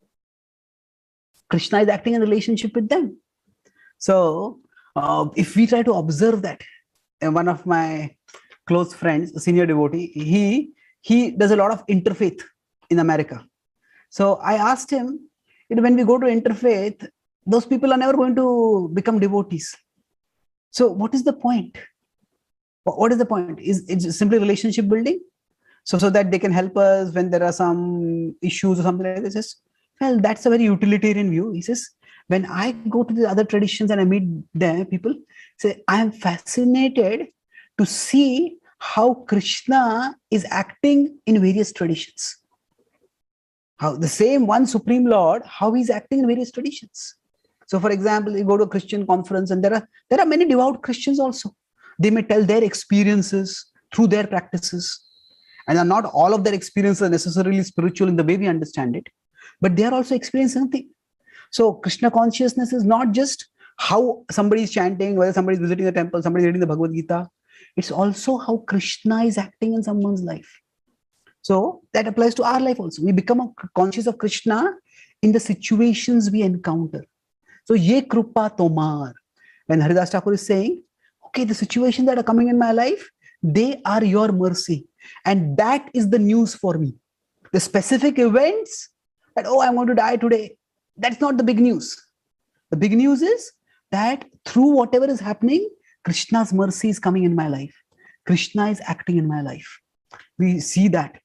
Krishna is acting in relationship with them. So uh, if we try to observe that, and one of my close friends, a senior devotee, he, he does a lot of interfaith in America. So I asked him, you know, when we go to interfaith, those people are never going to become devotees. So what is the point? What is the point? Is it simply relationship building? So, so that they can help us when there are some issues or something like this? He says, well, that's a very utilitarian view. He says, when I go to the other traditions and I meet them, people say, I am fascinated to see how Krishna is acting in various traditions. How the same one Supreme Lord, how he's acting in various traditions. So for example, you go to a Christian conference and there are, there are many devout Christians also. They may tell their experiences through their practices. And not all of their experiences are necessarily spiritual in the way we understand it, but they are also experiencing something. So Krishna consciousness is not just how somebody is chanting, whether somebody is visiting the temple, somebody is reading the Bhagavad Gita. It's also how Krishna is acting in someone's life. So that applies to our life also. We become conscious of Krishna in the situations we encounter. So ye krupa tomar. When Haridas Thakur is saying, okay, the situations that are coming in my life, they are your mercy. And that is the news for me. The specific events that, oh, I'm going to die today, that's not the big news. The big news is that through whatever is happening, Krishna's mercy is coming in my life. Krishna is acting in my life. We see that.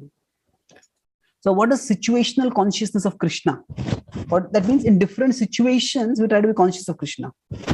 So what is situational consciousness of Krishna? What that means, in different situations, we try to be conscious of Krishna.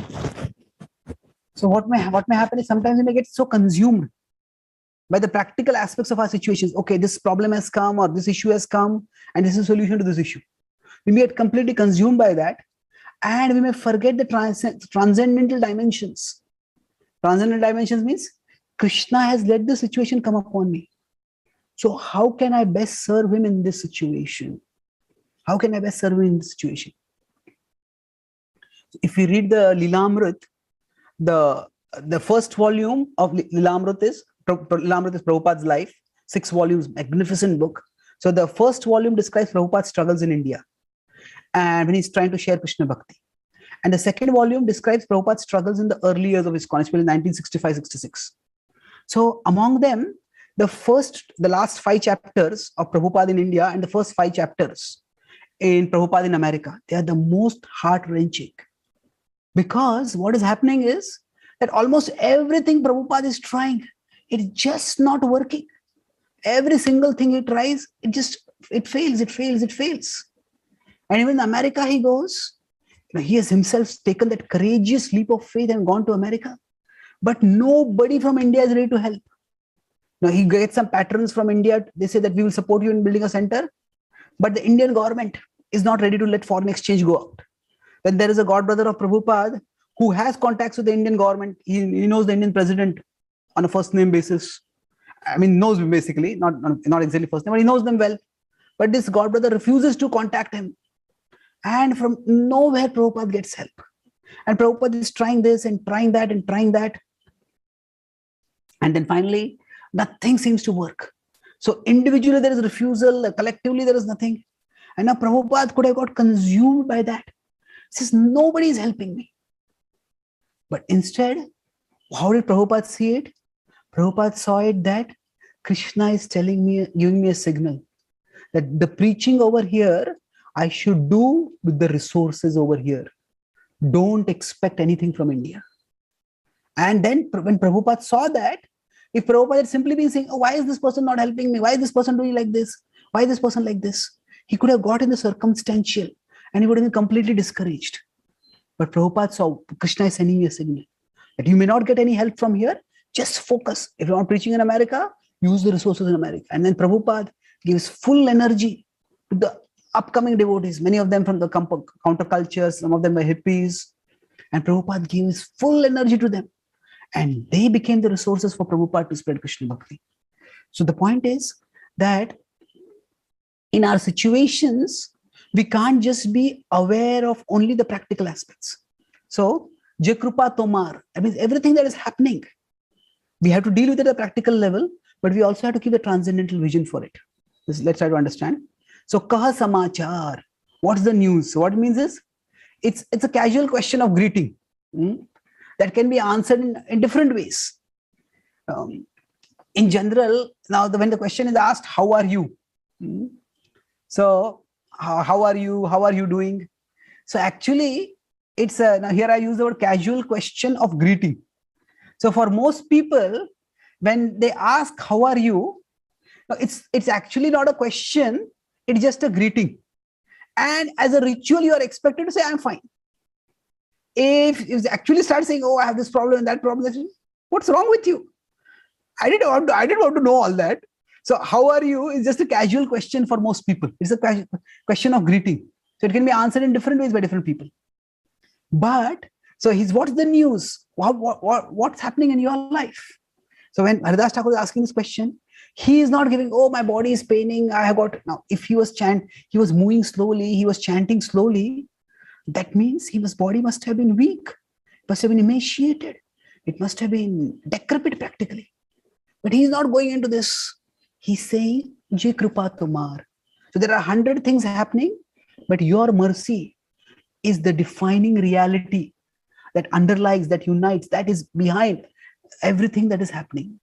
So what may, what may happen is sometimes we may get so consumed by the practical aspects of our situations. Okay, this problem has come or this issue has come and this is a solution to this issue. We may get completely consumed by that and we may forget the trans transcendental dimensions. Transcendental dimensions means Krishna has let the situation come upon me. So how can I best serve him in this situation? How can I best serve him in this situation? If we read the Lilamrit, the, the first volume of Lilamrit is, Lilamrit is Prabhupada's life, six volumes, magnificent book. So the first volume describes Prabhupada's struggles in India and when he's trying to share Krishna Bhakti. And the second volume describes Prabhupada's struggles in the early years of his ISKCON, in nineteen sixty-five sixty-six. So among them, the first, the last five chapters of Prabhupada in India and the first five chapters in Prabhupada in America, they are the most heart-wrenching. Because what is happening is that almost everything Prabhupada is trying, it's just not working. Every single thing he tries, it just, it fails, it fails, it fails. And even in America he goes, you know, he has himself taken that courageous leap of faith and gone to America. But nobody from India is ready to help. Now he gets some patrons from India. They say that we will support you in building a center. But the Indian government is not ready to let foreign exchange go out. Then there is a godbrother of Prabhupada who has contacts with the Indian government. He, he knows the Indian president on a first name basis. I mean, knows him basically, not, not exactly first name, but he knows them well. But this godbrother refuses to contact him. And from nowhere, Prabhupada gets help. And Prabhupada is trying this and trying that and trying that. And then finally, nothing seems to work. So individually there is refusal, collectively there is nothing. And now Prabhupada could have got consumed by that. He says, nobody is helping me. But instead, how did Prabhupada see it? Prabhupada saw it that Krishna is telling me, giving me a signal that the preaching over here, I should do with the resources over here. Don't expect anything from India. And then when Prabhupada saw that, if Prabhupada had simply been saying, oh, why is this person not helping me? Why is this person doing like this? Why is this person like this? He could have gotten the circumstantial and he would have been completely discouraged. But Prabhupada saw Krishna is sending me a signal that you may not get any help from here. Just focus. If you are preaching in America, use the resources in America. And then Prabhupada gives full energy to the upcoming devotees, many of them from the countercultures, some of them were hippies. And Prabhupada gives full energy to them. And they became the resources for Prabhupada to spread Krishna Bhakti. So the point is that in our situations, we can't just be aware of only the practical aspects. So, Jai Krupa Tomar, that means everything that is happening, we have to deal with it at a practical level, but we also have to keep a transcendental vision for it. This, let's try to understand. So, Kaha Samachar, what's the news? So what it means is, it's, it's a casual question of greeting hmm, that can be answered in, in different ways. Um, in general, now the, when the question is asked, how are you? Hmm, so, how, how are you? How are you doing? So actually, it's a, now here I use the word casual question of greeting. So for most people, when they ask, how are you? It's, it's actually not a question, it's just a greeting. And as a ritual, you are expected to say, I'm fine. If you actually start saying, oh, I have this problem and that problem, what's wrong with you? I didn't want to, I didn't want to know all that. So how are you is just a casual question for most people. It's a question of greeting. So it can be answered in different ways by different people. But, so he's, what's the news? What, what, what, what's happening in your life? So when Haridas Thakur is asking this question, he is not giving, oh, my body is paining, I have got, now if he was chant, he was moving slowly, he was chanting slowly, that means his body must have been weak, must have been emaciated, it must have been decrepit practically. But he's not going into this. He's saying, Jai Krupa Tomar. So there are a hundred things happening, but your mercy is the defining reality that underlies, that unites, that is behind everything that is happening.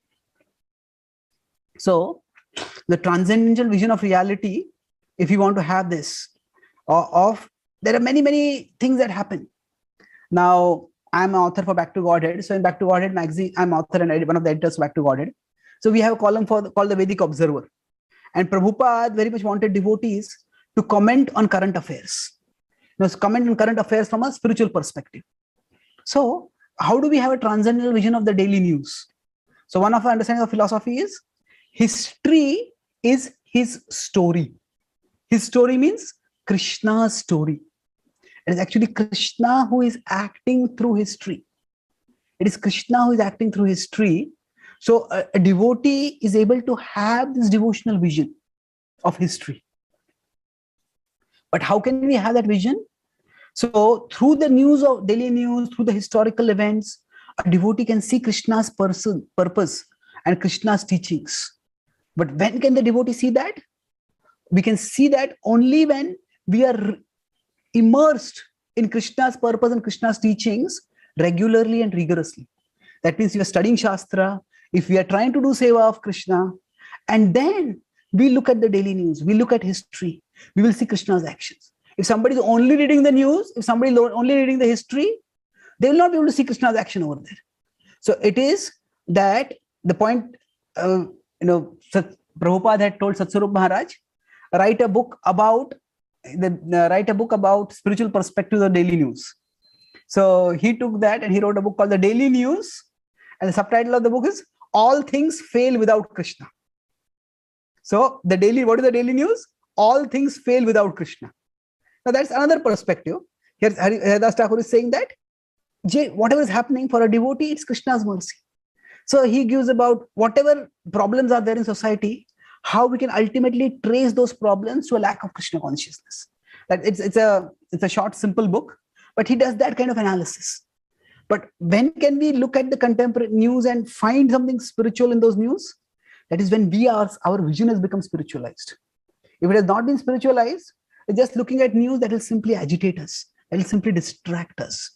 So the transcendental vision of reality, if you want to have this, of, of there are many, many things that happen. Now, I'm an author for Back to Godhead. So in Back to Godhead magazine, I'm author and one of the editors of Back to Godhead. So we have a column for called the Vedic Observer. And Prabhupada very much wanted devotees to comment on current affairs. You know, comment on current affairs from a spiritual perspective. So how do we have a transcendental vision of the daily news? So one of our understanding of philosophy is, history is his story. His story means Krishna's story. It is actually Krishna who is acting through history. It is Krishna who is acting through history. So a, a devotee is able to have this devotional vision of history. But how can we have that vision? So through the news of daily news, through the historical events, a devotee can see Krishna's person, purpose and Krishna's teachings. But when can the devotee see that? We can see that only when we are immersed in Krishna's purpose and Krishna's teachings regularly and rigorously. That means we are studying Shastra, if we are trying to do seva of Krishna, and then we look at the daily news, we look at history, we will see Krishna's actions. If somebody is only reading the news, if somebody is only reading the history, they will not be able to see Krishna's action over there. So it is that the point, uh, you know, Prabhupada had told Satswarup Maharaj, write a book about the, uh, write a book about spiritual perspectives of daily news. So he took that and he wrote a book called The Daily News. And the subtitle of the book is All Things Fail Without Krishna. So the daily, what is the daily news? All things fail without Krishna. Now that's another perspective. Here Haridas Thakur is saying that whatever is happening for a devotee, it's Krishna's mercy. So he gives about whatever problems are there in society, how we can ultimately trace those problems to a lack of Krishna consciousness. That it's it's a it's a short, simple book, but he does that kind of analysis. But when can we look at the contemporary news and find something spiritual in those news? That is when we are, our vision has become spiritualized. If it has not been spiritualized, it's just looking at news that will simply agitate us, that will simply distract us.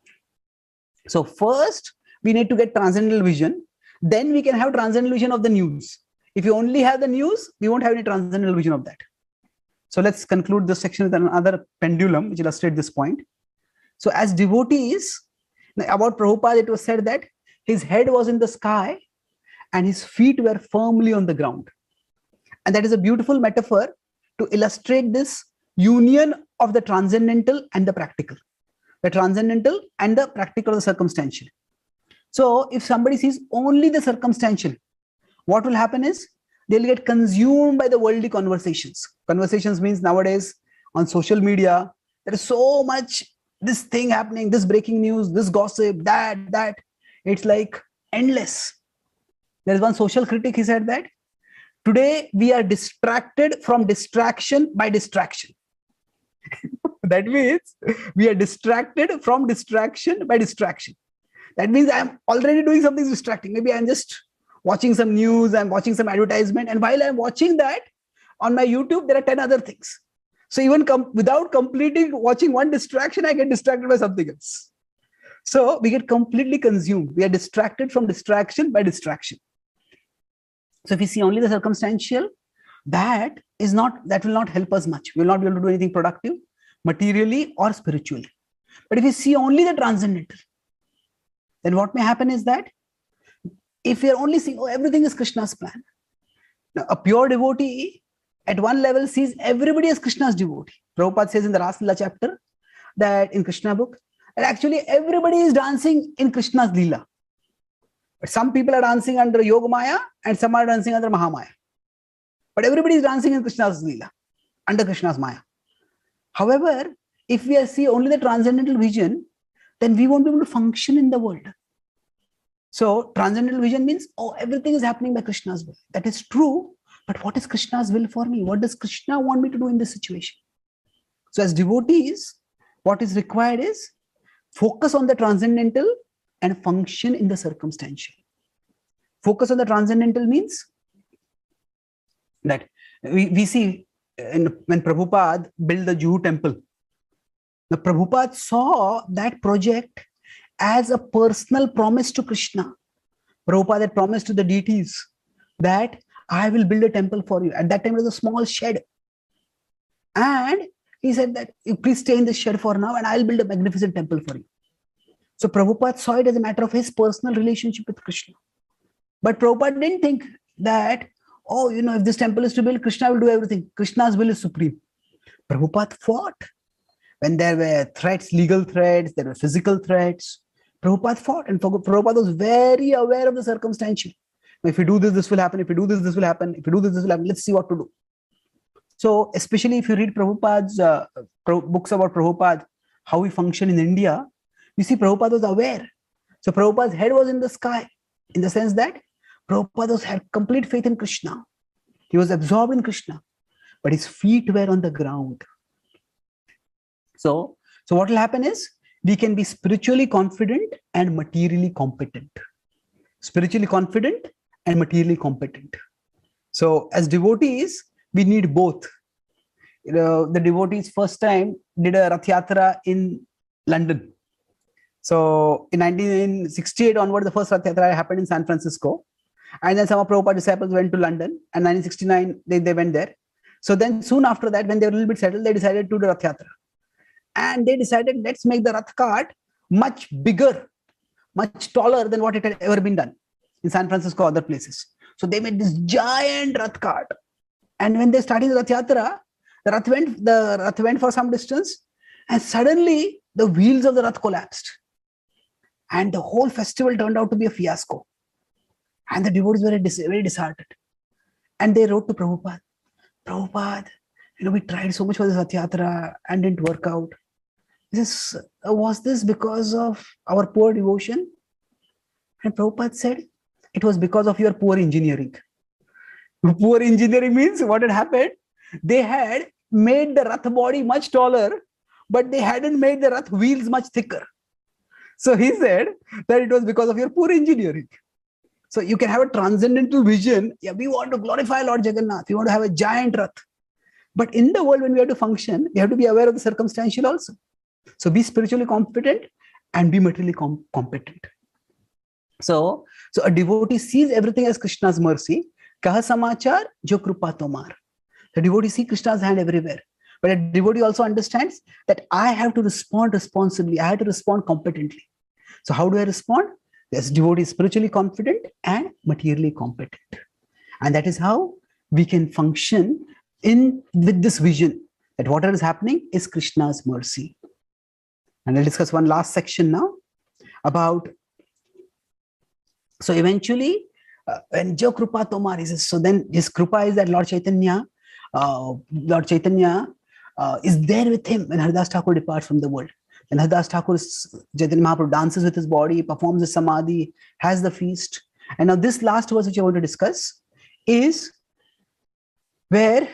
So first, we need to get transcendental vision. Then we can have transcendental vision of the news. If you only have the news, we won't have any transcendental vision of that. So let's conclude this section with another pendulum, which illustrates this point. So as devotees, about Prabhupada, it was said that his head was in the sky and his feet were firmly on the ground. And that is a beautiful metaphor to illustrate this union of the transcendental and the practical. The transcendental and the practical, the circumstantial. So if somebody sees only the circumstantial, what will happen is they'll get consumed by the worldly conversations. Conversations means nowadays on social media, there is so much this thing happening, this breaking news, this gossip, that, that. It's like endless. There is one social critic, he said that today we are distracted from distraction by distraction. That means we are distracted from distraction by distraction. That means I'm already doing something distracting. Maybe I'm just watching some news, I'm watching some advertisement. And while I'm watching that, on my YouTube, there are ten other things. So even com without completing watching one distraction, I get distracted by something else. So we get completely consumed. We are distracted from distraction by distraction. So if we see only the circumstantial, that is not, that will not help us much. We will not be able to do anything productive, materially or spiritually. But if we see only the transcendental, then what may happen is that if we are only seeing, oh, everything is Krishna's plan. Now, a pure devotee at one level sees everybody as Krishna's devotee. Prabhupada says in the Ras Leela chapter that in Krishna book, that actually everybody is dancing in Krishna's Leela. But some people are dancing under Yoga Maya and some are dancing under Mahamaya. But everybody is dancing in Krishna's Leela, under Krishna's Maya. However, if we see only the transcendental vision, then we won't be able to function in the world. So transcendental vision means, oh, everything is happening by Krishna's will. That is true. But what is Krishna's will for me? What does Krishna want me to do in this situation? So as devotees, what is required is focus on the transcendental and function in the circumstantial. Focus on the transcendental means that we, we see in, when Prabhupada built the Juhu temple, the Prabhupada saw that project as a personal promise to Krishna. Prabhupada had promised to the deities that I will build a temple for you. At that time, it was a small shed. And he said that, please stay in this shed for now and I'll build a magnificent temple for you. So Prabhupada saw it as a matter of his personal relationship with Krishna. But Prabhupada didn't think that, oh, you know, if this temple is to build, Krishna will do everything. Krishna's will is supreme. Prabhupada fought. When there were threats, legal threats, there were physical threats, Prabhupada fought. And Prabhupada was very aware of the circumstantial. If you do this, this will happen. If you do this, this will happen. If you do this, this will happen. Let's see what to do. So especially if you read Prabhupada's uh, books about Prabhupada, how we function in India, you see Prabhupada was aware. So Prabhupada's head was in the sky, in the sense that Prabhupada was, had complete faith in Krishna. He was absorbed in Krishna, but his feet were on the ground. So, so what will happen is, we can be spiritually confident and materially competent. Spiritually confident and materially competent. So as devotees, we need both. You know, the devotees first time did a Rath Yatra in London. So in nineteen sixty-eight onward, the first Rath Yatra happened in San Francisco. And then some of Prabhupada's disciples went to London, and nineteen sixty-nine, they, they went there. So then soon after that, when they were a little bit settled, they decided to do Rath Yatra. And they decided, let's make the Rath cart much bigger, much taller than what it had ever been done in San Francisco or other places. So they made this giant Rath cart. And when they started the Rath Yatra, The Rath went, the Rath went for some distance, and suddenly the wheels of the Rath collapsed. And the whole festival turned out to be a fiasco. And the devotees were dis very disheartened. And they wrote to Prabhupada, Prabhupada, you know, we tried so much for this Rath Yatra and didn't work out. This, was this because of our poor devotion? And Prabhupada said, it was because of your poor engineering. Poor engineering means what had happened? They had made the Rath body much taller, but they hadn't made the Rath wheels much thicker. So he said that it was because of your poor engineering. So you can have a transcendental vision. Yeah, we want to glorify Lord Jagannath. We want to have a giant Rath. But in the world, when we have to function, we have to be aware of the circumstantial also. So be spiritually competent and be materially com competent. So, so a devotee sees everything as Krishna's mercy. Kaha samachar jo krupa tomar. The devotee sees Krishna's hand everywhere. But a devotee also understands that I have to respond responsibly. I have to respond competently. So how do I respond? Yes, devotee is spiritually confident and materially competent. And that is how we can function in with this vision that whatever is happening is Krishna's mercy. And I'll discuss one last section now about, so eventually, uh, when Jo Krupa Tomar is, so then his Krupa is that Lord Chaitanya, uh, Lord Chaitanya uh, is there with him when Haridas Thakur departs from the world. And Haridas Thakur, Chaitanya Mahaprabhu dances with his body, performs the samadhi, has the feast. And now this last verse which I want to discuss is where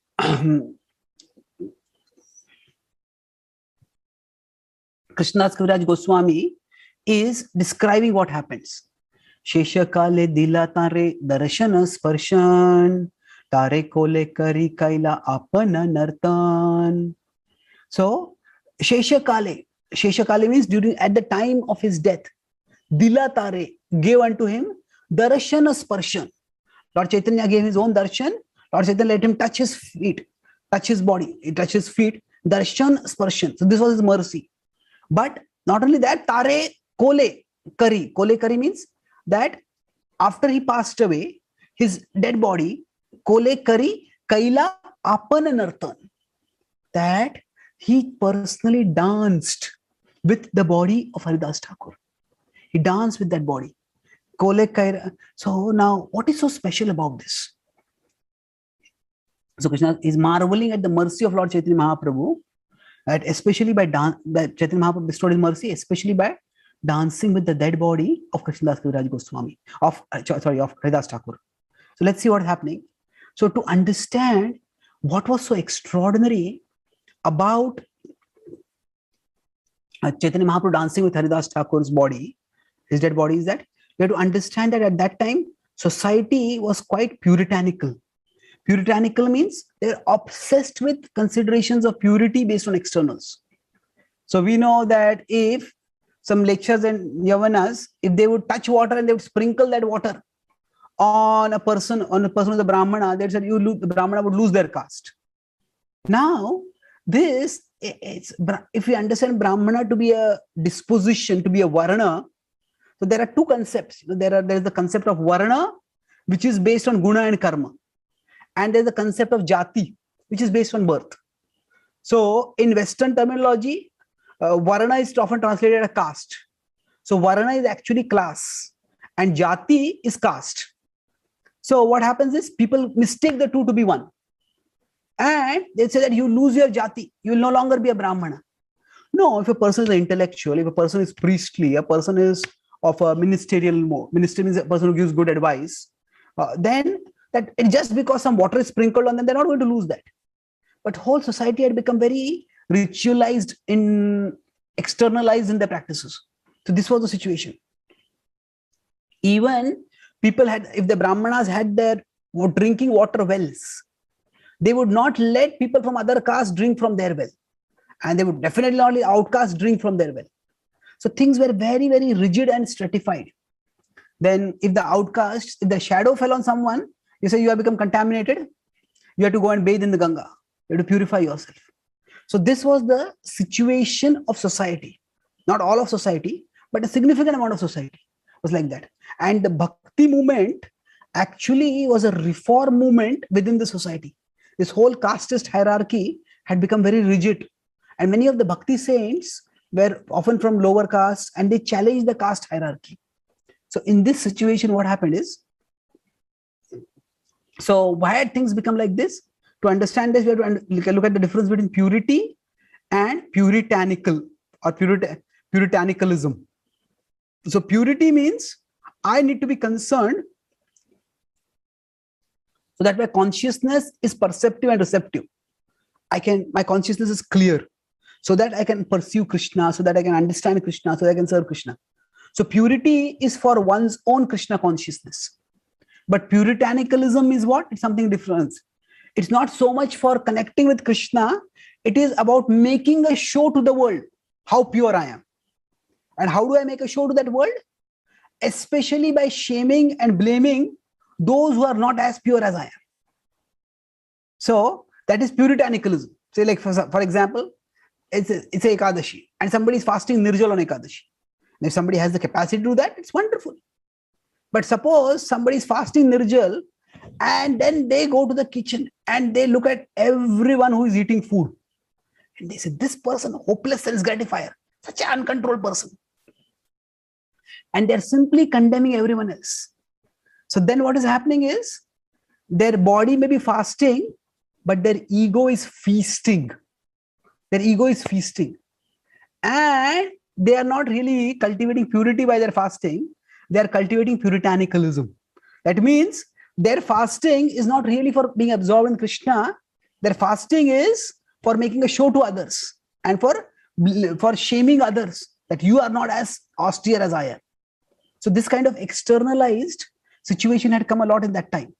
Krishnadas Kaviraj Goswami is describing what happens. Shesha kale dila tare darshana sparshan tare kole kari kaila apana nartan. So Shesha kale, Shesha kale means during at the time of his death, dila tare gave unto him darshana sparshan. Lord Chaitanya gave his own darshan. Lord Chaitanya let him touch his feet, touch his body, he touched his feet, darshan sparshan. So this was his mercy. But not only that, tare kole kari. Kole kari means that after he passed away, his dead body, kole kari kaila apana nartan. That he personally danced with the body of Haridas Thakur. He danced with that body. Kole kaira. So now, what is so special about this? So Krishna is marveling at the mercy of Lord Chaitanya Mahaprabhu, that especially by dance, that Chaitanya Mahaprabhu bestowed his mercy, especially by dancing with the dead body of Krishnadas Kaviraj Goswami, of uh, sorry, of Haridas Thakur. So let's see what's happening. So to understand what was so extraordinary about uh, Chaitanya Mahaprabhu dancing with Haridas Thakur's body, his dead body, is that we have to understand that at that time society was quite puritanical. Puritanical means they're obsessed with considerations of purity based on externals. So we know that if some lectures and yavanas, if they would touch water and they would sprinkle that water on a person, on a person who's a Brahmana, they said you lose, the Brahmana would lose their caste. Now, this, it's, if we understand Brahmana to be a disposition, to be a Varna, so there are two concepts. There are there is the concept of Varna, which is based on Guna and Karma. And there's the concept of Jati, which is based on birth. So in Western terminology, uh, Varna is often translated as caste. So Varna is actually class and Jati is caste. So what happens is people mistake the two to be one. And they say that you lose your Jati, you will no longer be a Brahmana. No, if a person is intellectual, if a person is priestly, a person is of a ministerial mode, ministry means a person who gives good advice, uh, then that it just because some water is sprinkled on them, they're not going to lose that. But whole society had become very ritualized, in externalized in their practices. So this was the situation. Even people had, if the Brahmanas had their drinking water wells, they would not let people from other castes drink from their well. And they would definitely not let outcasts drink from their well. So things were very, very rigid and stratified. Then if the outcast, if the shadow fell on someone, you say you have become contaminated, you have to go and bathe in the Ganga. You have to purify yourself. So this was the situation of society. Not all of society, but a significant amount of society was like that. And the Bhakti movement actually was a reform movement within the society. this whole casteist hierarchy had become very rigid. And many of the Bhakti saints were often from lower caste and they challenged the caste hierarchy. So in this situation, what happened is, so why had things become like this? To understand this, we have to look at the difference between purity and puritanical or Purit puritanicalism. So purity means I need to be concerned so that my consciousness is perceptive and receptive. I can, my consciousness is clear so that I can pursue Krishna, so that I can understand Krishna, so that I can serve Krishna. So purity is for one's own Krishna consciousness. But puritanicalism is what? It's something different. It's not so much for connecting with Krishna. It is about making a show to the world how pure I am. And how do I make a show to that world? Especially by shaming and blaming those who are not as pure as I am. So that is puritanicalism. Say like for, for example, it's a, it's a Ekadashi and somebody is fasting Nirjal on Ekadashi. And if somebody has the capacity to do that, it's wonderful. But suppose somebody is fasting Nirjal and then they go to the kitchen and they look at everyone who is eating food. And they say, this person, hopeless self-gratifier, such an uncontrolled person. And they're simply condemning everyone else. So then what is happening is, their body may be fasting, but their ego is feasting. Their ego is feasting. And they are not really cultivating purity by their fasting. They are cultivating puritanicalism. That means their fasting is not really for being absorbed in Krishna. Their fasting is for making a show to others and for, for shaming others that you are not as austere as I am. So this kind of externalized situation had come a lot in that time.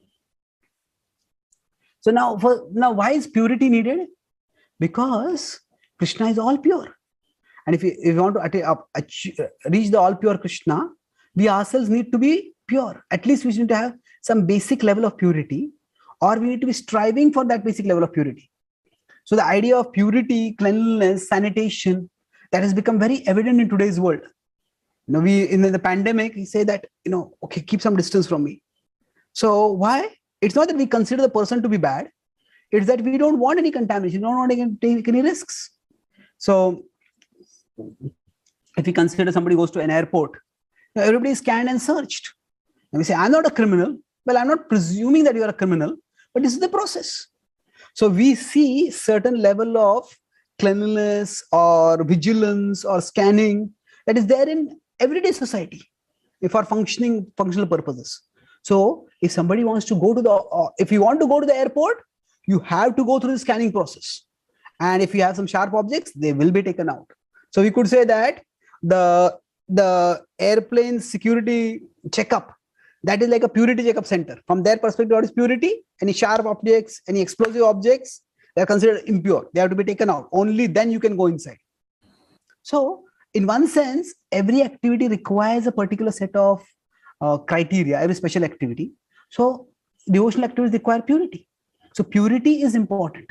So now, for, now why is purity needed? Because Krishna is all pure. And if we, if we want to up, achieve, reach the all pure Krishna, we ourselves need to be pure. At least we need to have some basic level of purity, or we need to be striving for that basic level of purity. So the idea of purity, cleanliness, sanitation, that has become very evident in today's world. You know, we in the pandemic, we say that, you know, okay, keep some distance from me. So why? It's not that we consider the person to be bad. It's that we don't want any contamination. We don't want to take any risks. So if we consider somebody goes to an airport, everybody is scanned and searched. And we say, I'm not a criminal. Well, I'm not presuming that you are a criminal, but this is the process. So we see certain level of cleanliness or vigilance or scanning that is there in everyday society for functioning, functional purposes. So if somebody wants to go to the, uh, if you want to go to the airport, you have to go through the scanning process. And if you have some sharp objects, they will be taken out. So we could say that the, the airplane security checkup, that is like a purity checkup center. From their perspective, what is purity? Any sharp objects, any explosive objects, they are considered impure. They have to be taken out. Only then you can go inside. So in one sense, every activity requires a particular set of uh, criteria, every special activity. So devotional activities require purity. So purity is important.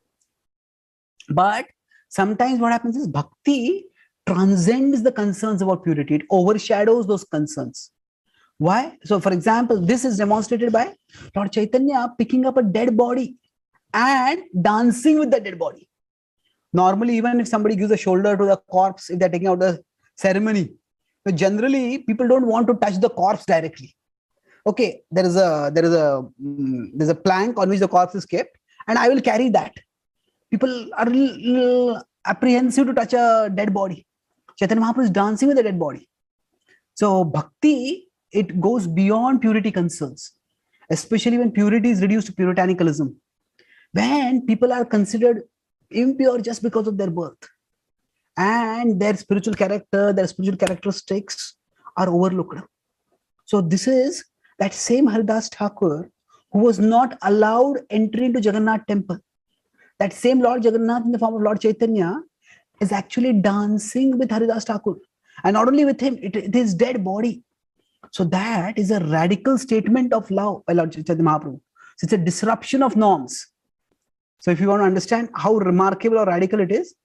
But sometimes what happens is bhakti transcends the concerns about purity. It overshadows those concerns. Why? So for example, this is demonstrated by Lord Chaitanya picking up a dead body and dancing with the dead body. Normally, even if somebody gives a shoulder to the corpse, if they're taking out the ceremony, so generally people don't want to touch the corpse directly. Okay, there is a there is a um, there's a plank on which the corpse is kept, and I will carry that. People are a little apprehensive to touch a dead body. Chaitanya Mahaprabhu is dancing with the dead body. So bhakti, it goes beyond purity concerns, especially when purity is reduced to puritanicalism. When people are considered impure just because of their birth and their spiritual character, their spiritual characteristics are overlooked. So this is that same Haridas Thakur who was not allowed entry into Jagannath temple. That same Lord Jagannath in the form of Lord Chaitanya is actually dancing with Haridas Thakur. And not only with him, it, it is dead body. So that is a radical statement of love by Lord Chaitanya Mahaprabhu. So it's a disruption of norms. So if you want to understand how remarkable or radical it is,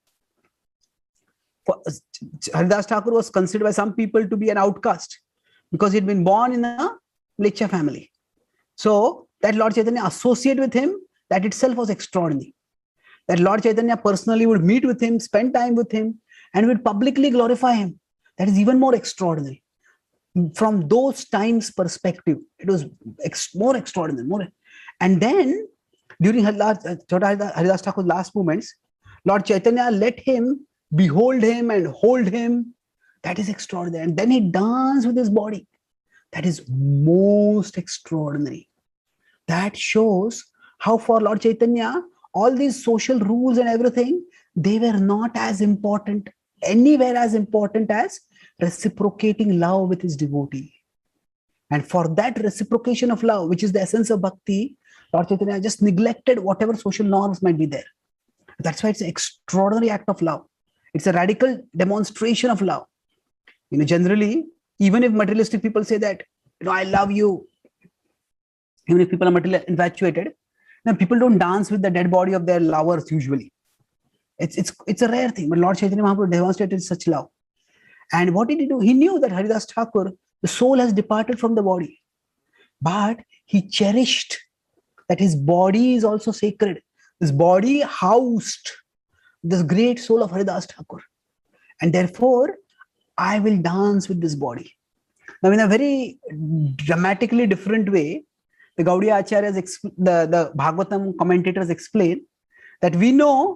Haridas Thakur was considered by some people to be an outcast because he had been born in a Mleccha family. So that Lord Chaitanya associated with him, that itself was extraordinary. That Lord Chaitanya personally would meet with him, spend time with him, and would publicly glorify him. That is even more extraordinary. From those times perspective, it was ex- more extraordinary. More, and then during Haridas Thakur's last moments, Lord Chaitanya let him behold him and hold him. That is extraordinary. And then he danced with his body. That is most extraordinary. That shows how for Lord Chaitanya, all these social rules and everything, they were not as important, anywhere as important as reciprocating love with his devotee. And for that reciprocation of love, which is the essence of bhakti, Lord Chaitanya just neglected whatever social norms might be there. That's why it's an extraordinary act of love. It's a radical demonstration of love. You know, generally, even if materialistic people say that, you know, I love you, even if people are materially infatuated, then people don't dance with the dead body of their lovers usually. It's, it's, it's a rare thing, but Lord Chaitanya Mahaprabhu demonstrated such love. And what did he do? He knew that Haridas Thakur, the soul has departed from the body, but he cherished that his body is also sacred. This body housed this great soul of Haridas Thakur. And therefore, I will dance with this body. Now, in a very dramatically different way, the Gaudiya Acharyas, the, the Bhagavatam commentators explain that we know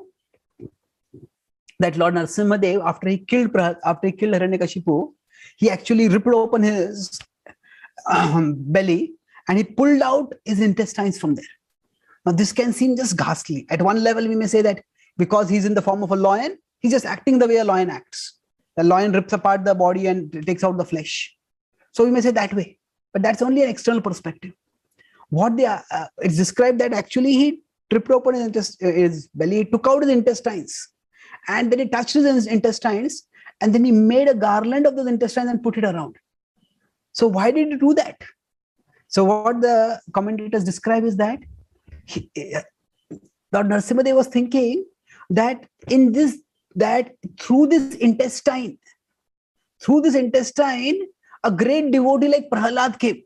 that Lord Narasimhadev, after he killed after he killed Hiranyakashipu, he actually ripped open his um, belly and he pulled out his intestines from there. Now, this can seem just ghastly. At one level, we may say that because he's in the form of a lion, he's just acting the way a lion acts. The lion rips apart the body and takes out the flesh. So we may say that way, but that's only an external perspective. What they are, uh, it's described that actually he ripped open his, his belly, he took out his intestines, and then he touched his intestines, and then he made a garland of those intestines and put it around. So why did he do that? So what the commentators describe is that he, uh, Lord Narasimhadev was thinking that in this, that through this intestine, through this intestine, a great devotee like Prahlad came.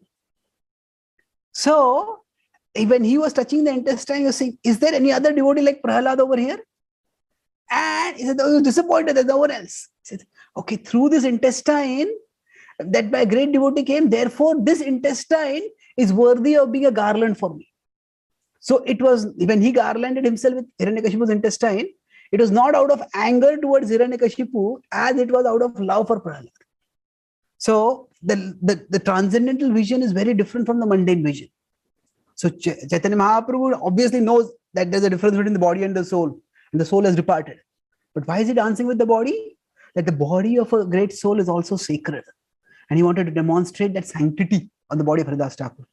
So when he was touching the intestine, he was saying, is there any other devotee like Prahlad over here? And he said, oh, he was disappointed, there's no one else. He said, okay, through this intestine, that my great devotee came, therefore this intestine is worthy of being a garland for me. So it was, when he garlanded himself with Hiranyakashipu's intestine, it was not out of anger towards Hiranyakashipu as it was out of love for Prahlad. So the, the, the transcendental vision is very different from the mundane vision. So Ch- Chaitanya Mahaprabhu obviously knows that there's a difference between the body and the soul, and the soul has departed. But why is he dancing with the body? That the body of a great soul is also sacred. And he wanted to demonstrate that sanctity on the body of Haridas Thakur.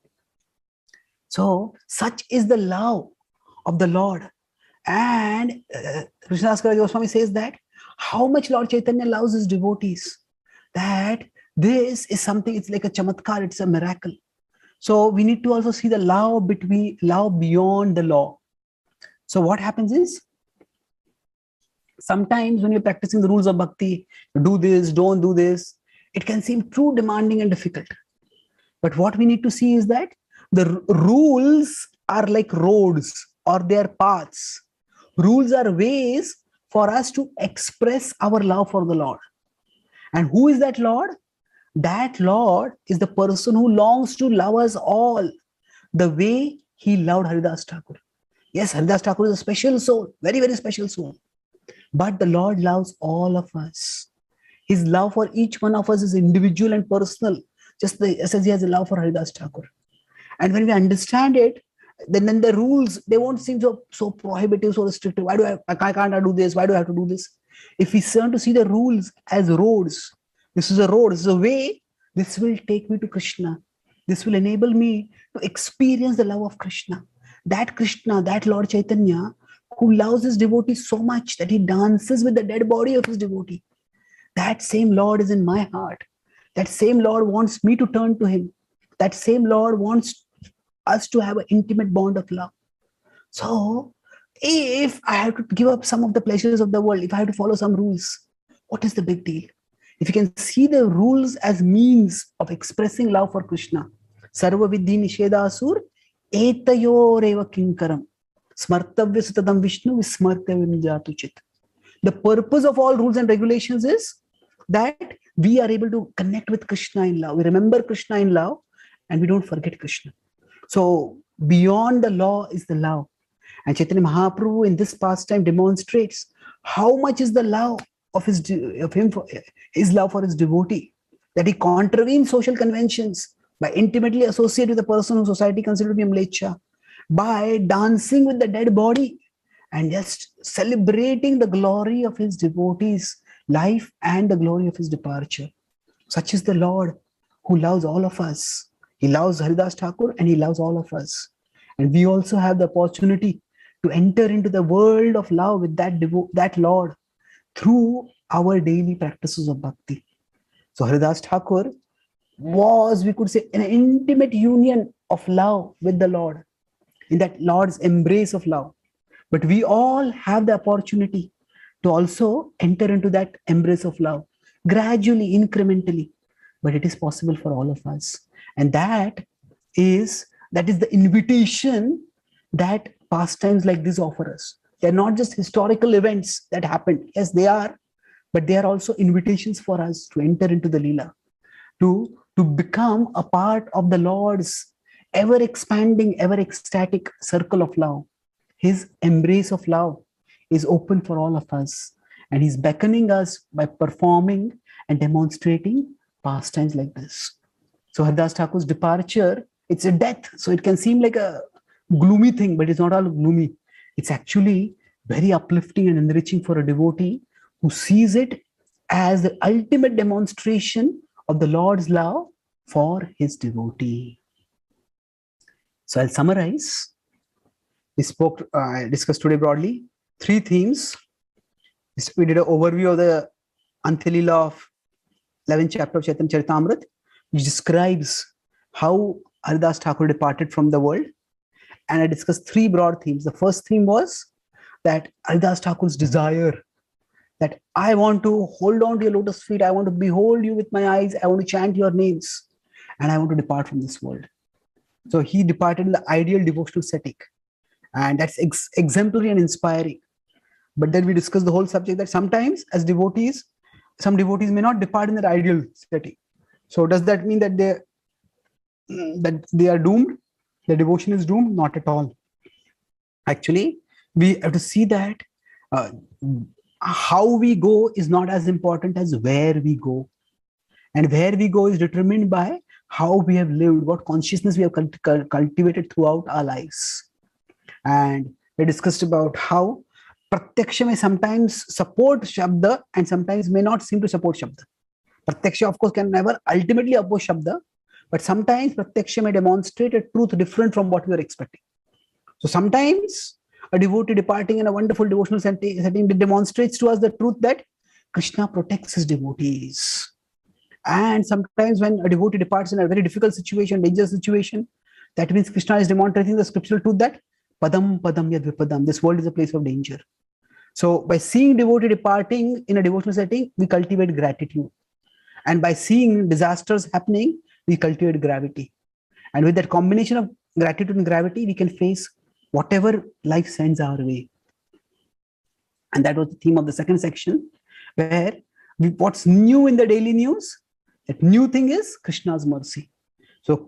So such is the love of the Lord. And uh, Krishnadas Kaviraj Goswami says that how much Lord Chaitanya loves his devotees, that this is something, it's like a chamatkar, it's a miracle. So we need to also see the love between, love beyond the law. So what happens is, sometimes when you're practicing the rules of bhakti, do this, don't do this, it can seem too demanding and difficult. But what we need to see is that the r- rules are like roads or they are paths. Rules are ways for us to express our love for the Lord. And who is that Lord? That Lord is the person who longs to love us all the way he loved Haridas Thakur. Yes, Haridas Thakur is a special soul, very, very special soul. But the Lord loves all of us. His love for each one of us is individual and personal, just as he has a love for Haridas Thakur. And when we understand it, then, then the rules, they won't seem so, so prohibitive, so restrictive. Why do I, I can't I do this? Why do I have to do this? If we learn to see the rules as roads, this is a road, this is a way, this will take me to Krishna. This will enable me to experience the love of Krishna. That Krishna, that Lord Chaitanya, who loves his devotee so much that he dances with the dead body of his devotee. That same Lord is in my heart. That same Lord wants me to turn to him. That same Lord wants us to have an intimate bond of love. So, if I have to give up some of the pleasures of the world, if I have to follow some rules, what is the big deal? If you can see the rules as means of expressing love for Krishna, Sarva Vidhi Nisheda Asur, Etayoreva Kinkaram. Smartavya sutadam Vishnu vismartavya jatuchit. The purpose of all rules and regulations is that we are able to connect with Krishna in love. We remember Krishna in love and we don't forget Krishna. So beyond the law is the love. And Chaitanya Mahaprabhu in this pastime demonstrates how much is the love of his of him for his love for his devotee, that he contravenes social conventions by intimately associating with a person whom society considers to be a mlecha, by dancing with the dead body and just celebrating the glory of his devotees' life and the glory of his departure. Such is the Lord who loves all of us. He loves Haridas Thakur and he loves all of us. And we also have the opportunity to enter into the world of love with that, devo- that Lord through our daily practices of bhakti. So Haridas Thakur was, we could say, an intimate union of love with the Lord, in that Lord's embrace of love. But we all have the opportunity to also enter into that embrace of love, gradually, incrementally. But it is possible for all of us. And that is, that is the invitation that pastimes like this offer us. They're not just historical events that happened. Yes, they are. But they are also invitations for us to enter into the Leela, to, to become a part of the Lord's ever-expanding, ever-ecstatic circle of love. His embrace of love is open for all of us. And he's beckoning us by performing and demonstrating pastimes like this. So Haridas Thakur's departure, it's a death. So it can seem like a gloomy thing, but it's not all gloomy. It's actually very uplifting and enriching for a devotee who sees it as the ultimate demonstration of the Lord's love for his devotee. So I'll summarize. We spoke, I uh, discussed today broadly three themes. We did an overview of the Antya-lila of eleventh chapter of Chaitanya Charitamrita, which describes how Haridas Thakur departed from the world. And I discussed three broad themes. The first theme was that Haridas Thakur's desire, that I want to hold on to your lotus feet, I want to behold you with my eyes, I want to chant your names, and I want to depart from this world. So he departed in the ideal devotional setting. And that's ex exemplary and inspiring. But then we discussed the whole subject that sometimes as devotees, some devotees may not depart in their ideal setting. So does that mean that they, that they are doomed? The devotion is doomed? Not at all. Actually, we have to see that uh, how we go is not as important as where we go. And where we go is determined by how we have lived, what consciousness we have cultivated throughout our lives. And we discussed about how Pratyaksha may sometimes support Shabda and sometimes may not seem to support Shabda. Pratyaksha, of course, can never ultimately oppose Shabda, but sometimes Pratyaksha may demonstrate a truth different from what we are expecting. So sometimes a devotee departing in a wonderful devotional setting demonstrates to us the truth that Krishna protects his devotees. And sometimes when a devotee departs in a very difficult situation, dangerous situation, that means Krishna is demonstrating the scriptural truth that Padam Padam Yad Vipadam, this world is a place of danger. So by seeing devotee departing in a devotional setting, we cultivate gratitude. And by seeing disasters happening, we cultivate gravity. And with that combination of gratitude and gravity, we can face whatever life sends our way. And that was the theme of the second section, where we, what's new in the daily news? That new thing is Krishna's mercy. So,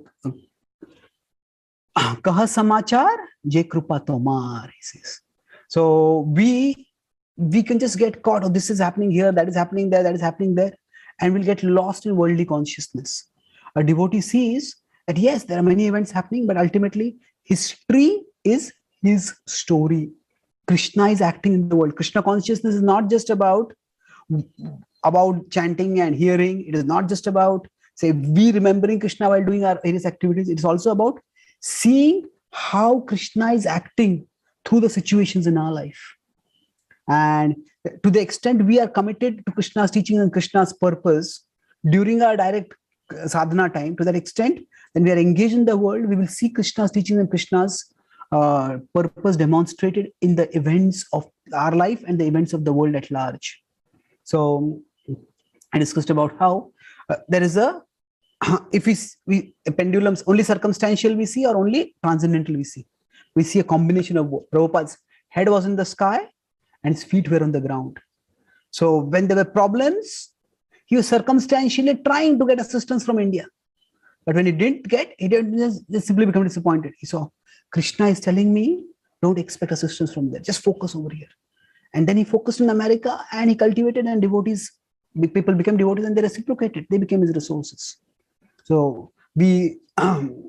Kaha samachar, je krupa tomar, he says. So we, we can just get caught, oh, this is happening here, that is happening there, that is happening there, and we'll get lost in worldly consciousness. A devotee sees that yes, there are many events happening, but ultimately history is his story. Krishna is acting in the world. Krishna consciousness is not just about, about chanting and hearing. It is not just about, say, we remembering Krishna while doing our various activities. It is also about seeing how Krishna is acting through the situations in our life. And to the extent we are committed to Krishna's teaching and Krishna's purpose during our direct sadhana time, to that extent, when we are engaged in the world, we will see Krishna's teaching and Krishna's uh, purpose demonstrated in the events of our life and the events of the world at large. So I discussed about how uh, there is a, if we, we pendulums only circumstantial we see or only transcendental we see. we see a combination of both. Prabhupada's head was in the sky and his feet were on the ground. So when there were problems, he was circumstantially trying to get assistance from India. But when he didn't get, he didn't just, just simply become disappointed. He saw, Krishna is telling me, don't expect assistance from there. Just focus over here. And then he focused in America and he cultivated, and devotees, people became devotees and they reciprocated. They became his resources. So we, um,